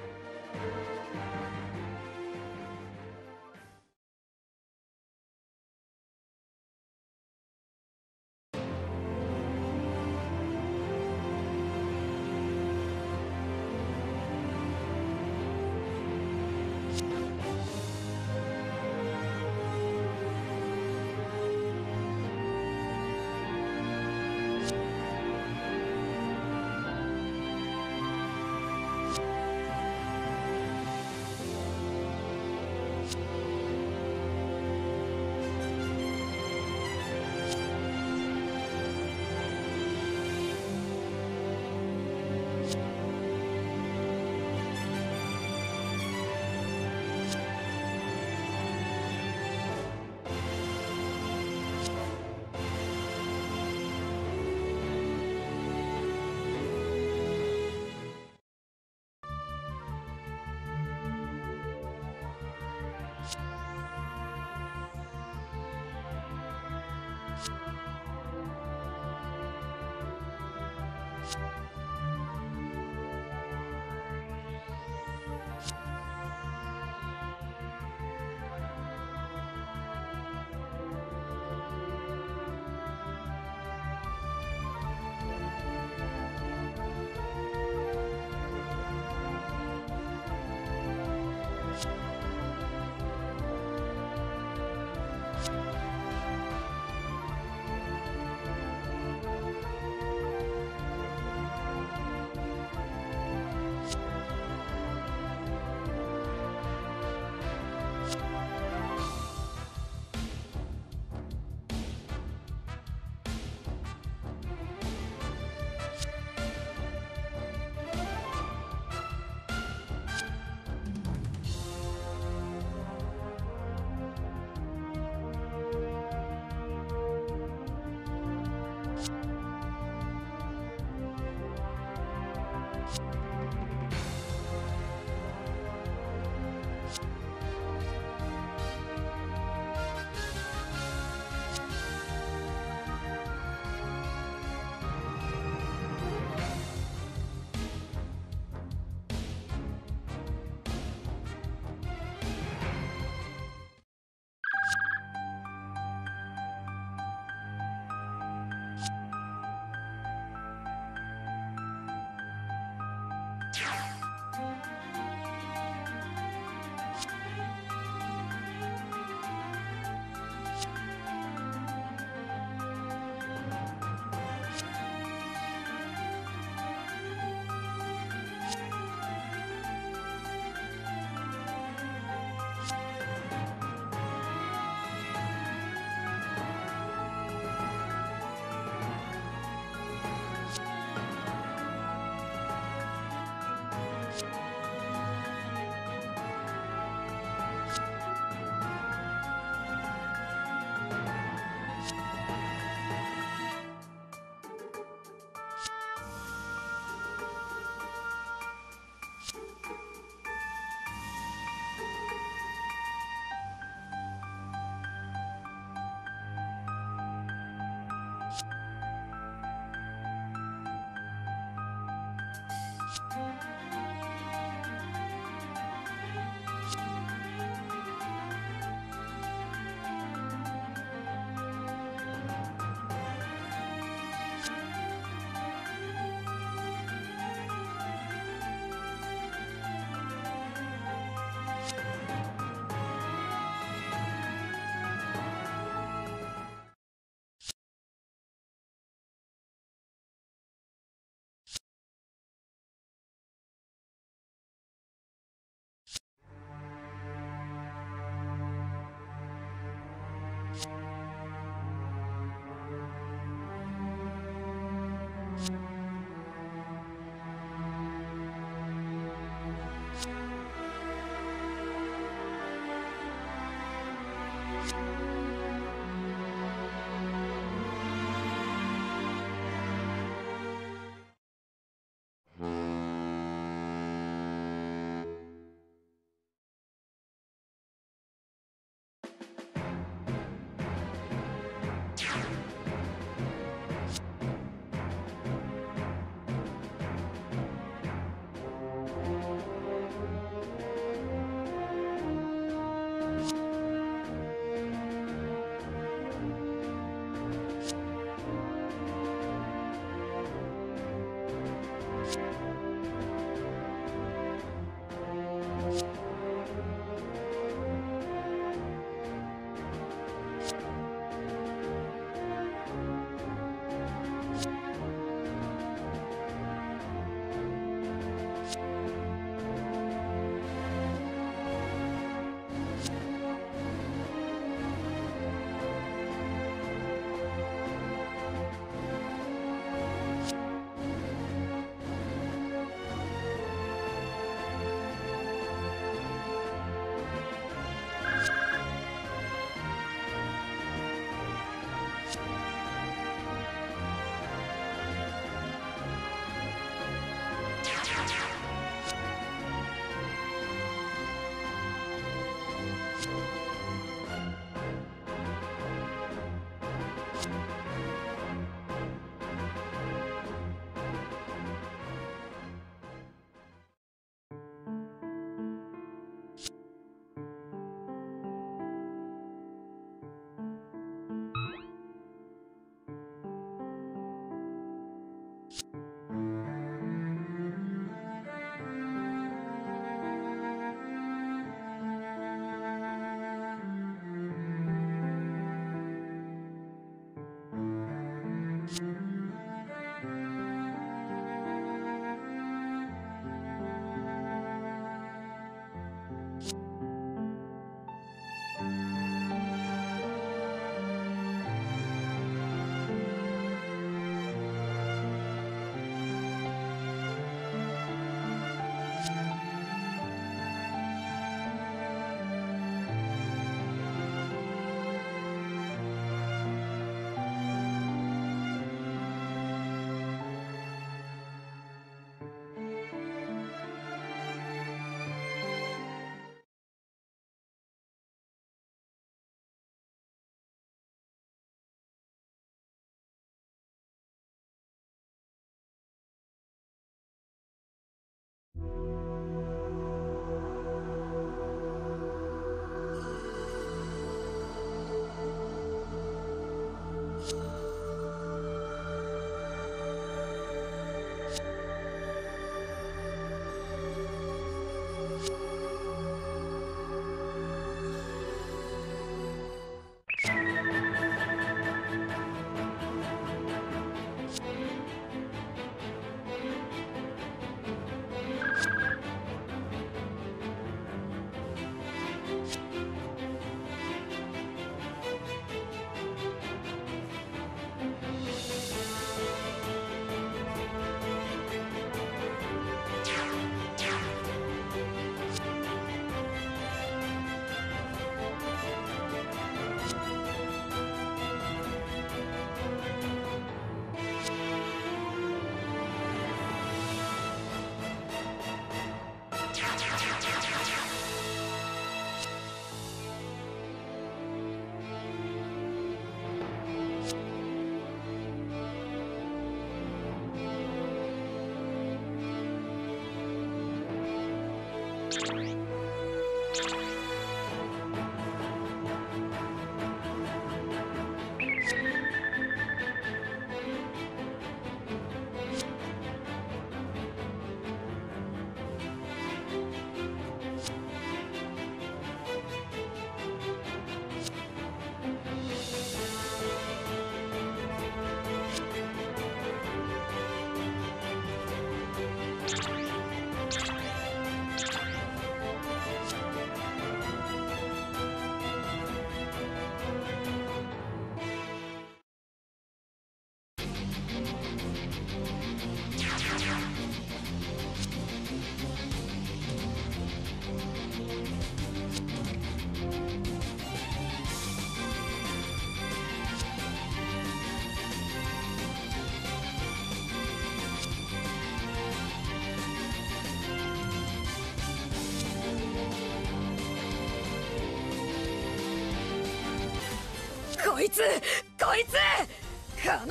いつこの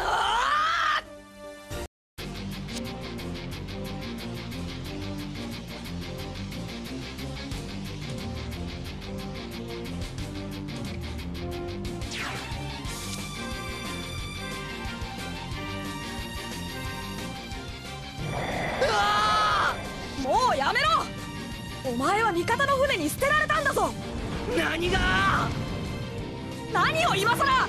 もうやめろ。お前は味方の船に捨てられたんだぞ。 何が。 何を今さら。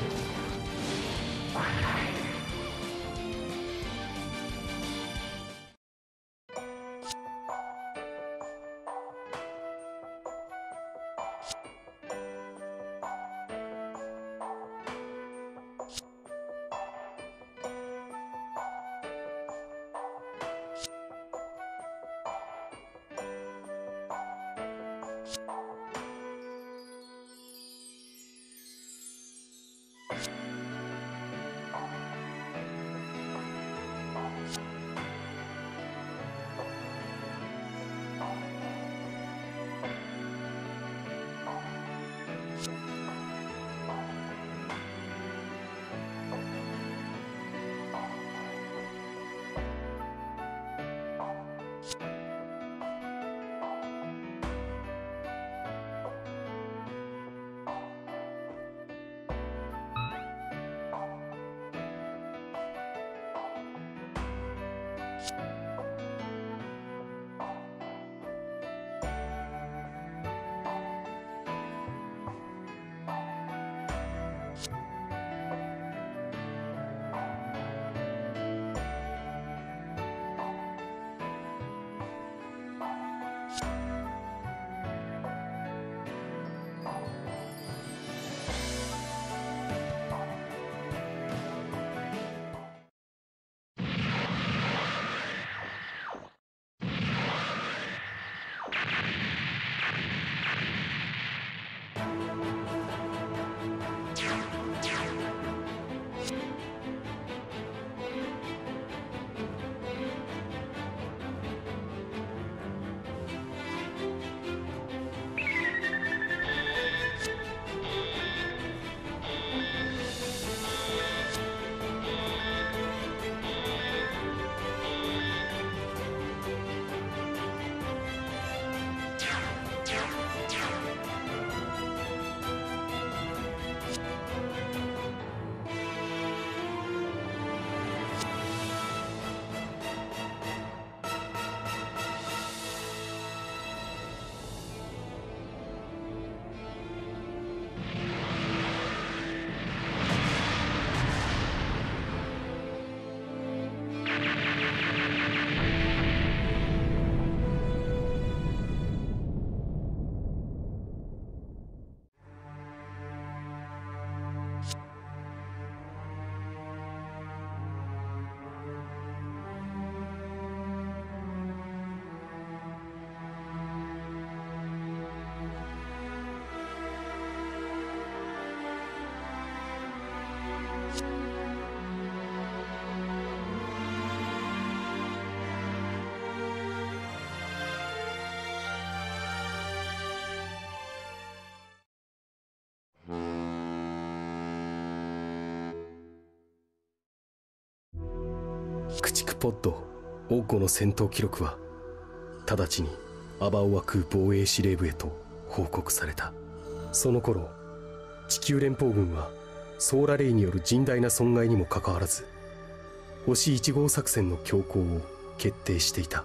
駆逐ポッドオッゴの戦闘記録は直ちにアバオア空防衛司令部へと報告された。その頃地球連邦軍はソーラレイによる甚大な損害にもかかわらず星1号作戦の強行を決定していた。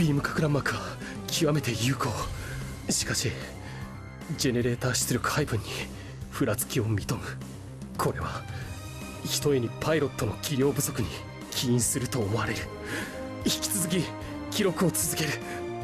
ビームかく乱膜は極めて有効。しかしジェネレーター出力配分にふらつきを認む。これはひとえにパイロットの技量不足に起因すると思われる。引き続き記録を続ける。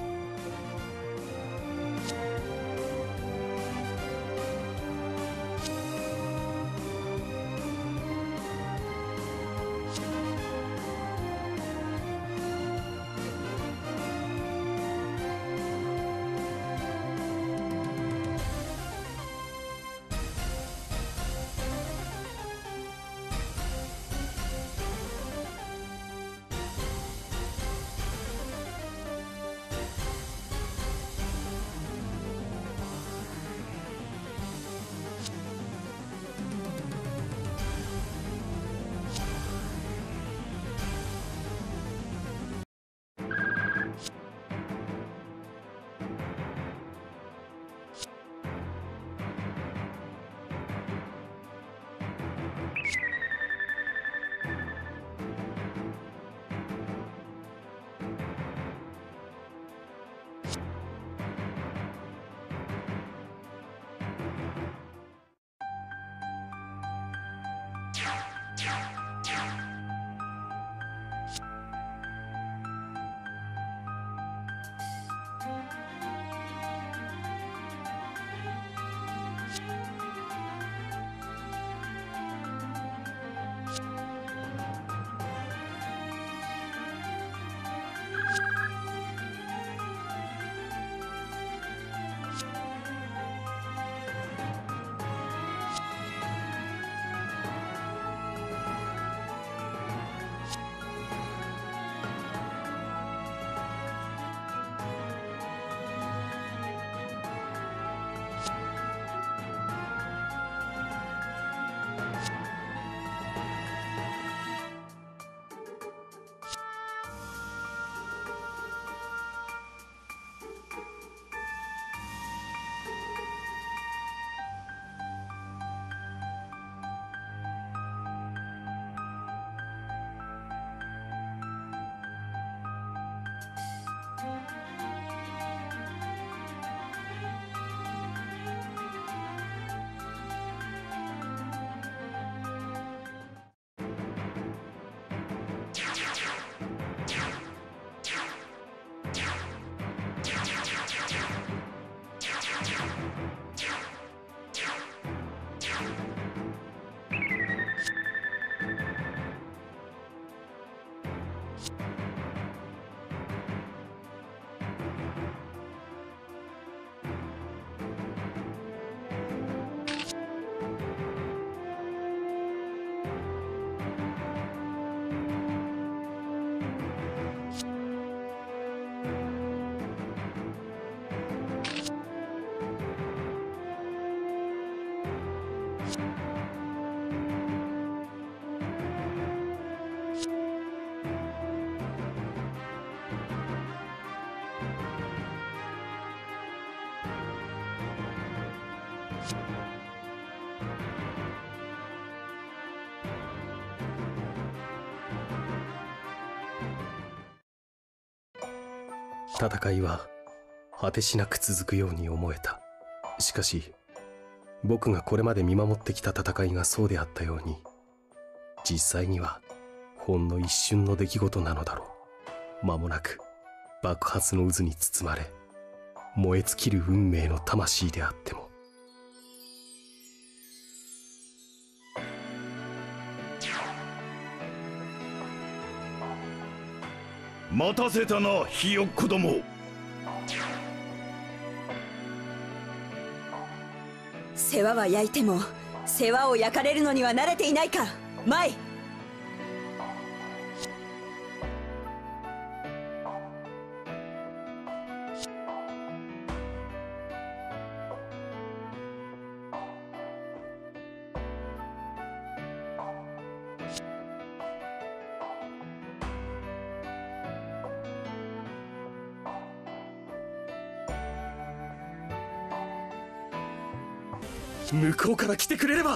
戦いは果てしなく続くように思えた。しかし僕がこれまで見守ってきた戦いがそうであったように、実際にはほんの一瞬の出来事なのだろう。間もなく爆発の渦に包まれ燃え尽きる運命の魂であっても。 待たせたな、ひよっこども。 世話は焼いても世話を焼かれるのには慣れていないか、マイ。 向こうから来てくれれば。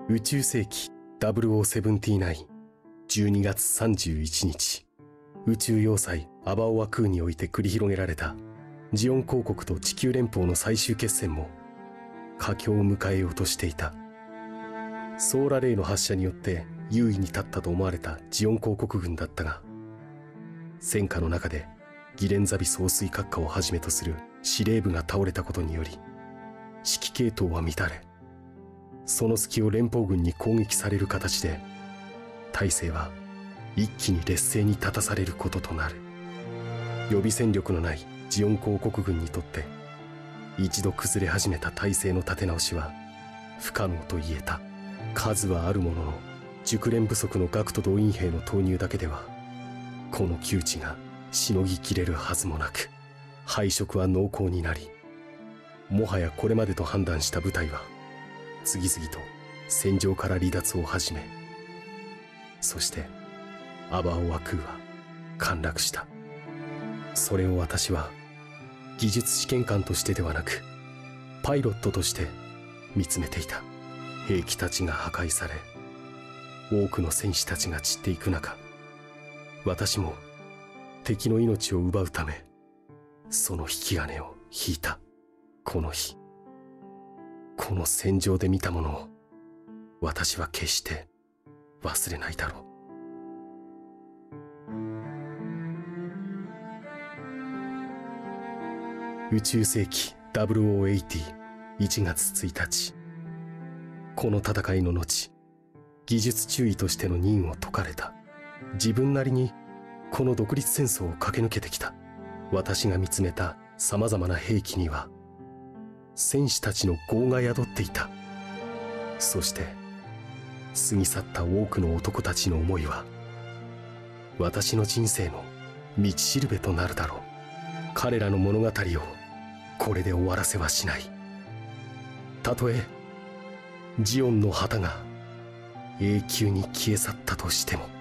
宇宙世紀0079 12月31日、宇宙要塞アバオア空において繰り広げられたジオン公国と地球連邦の最終決戦も佳境を迎えようとしていた。ソーラレイの発射によって優位に立ったと思われたジオン公国軍だったが、戦火の中でギレンザビ総帥閣下をはじめとする司令部が倒れたことにより、指揮系統は乱れ、その隙を連邦軍に攻撃される形で大勢は一気に劣勢に立たされることとなる。予備戦力のないジオン公国軍にとって一度崩れ始めた体制の立て直しは不可能と言えた。数はあるものの熟練不足の学徒動員兵の投入だけではこの窮地がしのぎきれるはずもなく、敗色は濃厚になり、もはやこれまでと判断した部隊は次々と戦場から離脱を始め、そしてアバオア空は陥落した。それを私は技術試験官としてではなくパイロットとして見つめていた。兵器たちが破壊され、多くの戦士たちが散っていく中、私も敵の命を奪うためその引き金を引いた。この日、この戦場で見たものを私は決して忘れないだろう。宇宙世紀0080 1月1日、この戦いの後、技術中尉としての任を解かれた。自分なりにこの独立戦争を駆け抜けてきた私が見つめたさまざまな兵器には戦士たちの業が宿っていた。そして過ぎ去った多くの男たちの思いは私の人生の道しるべとなるだろう。彼らの物語をこれで終わらせはしない。たとえジオンの旗が永久に消え去ったとしても。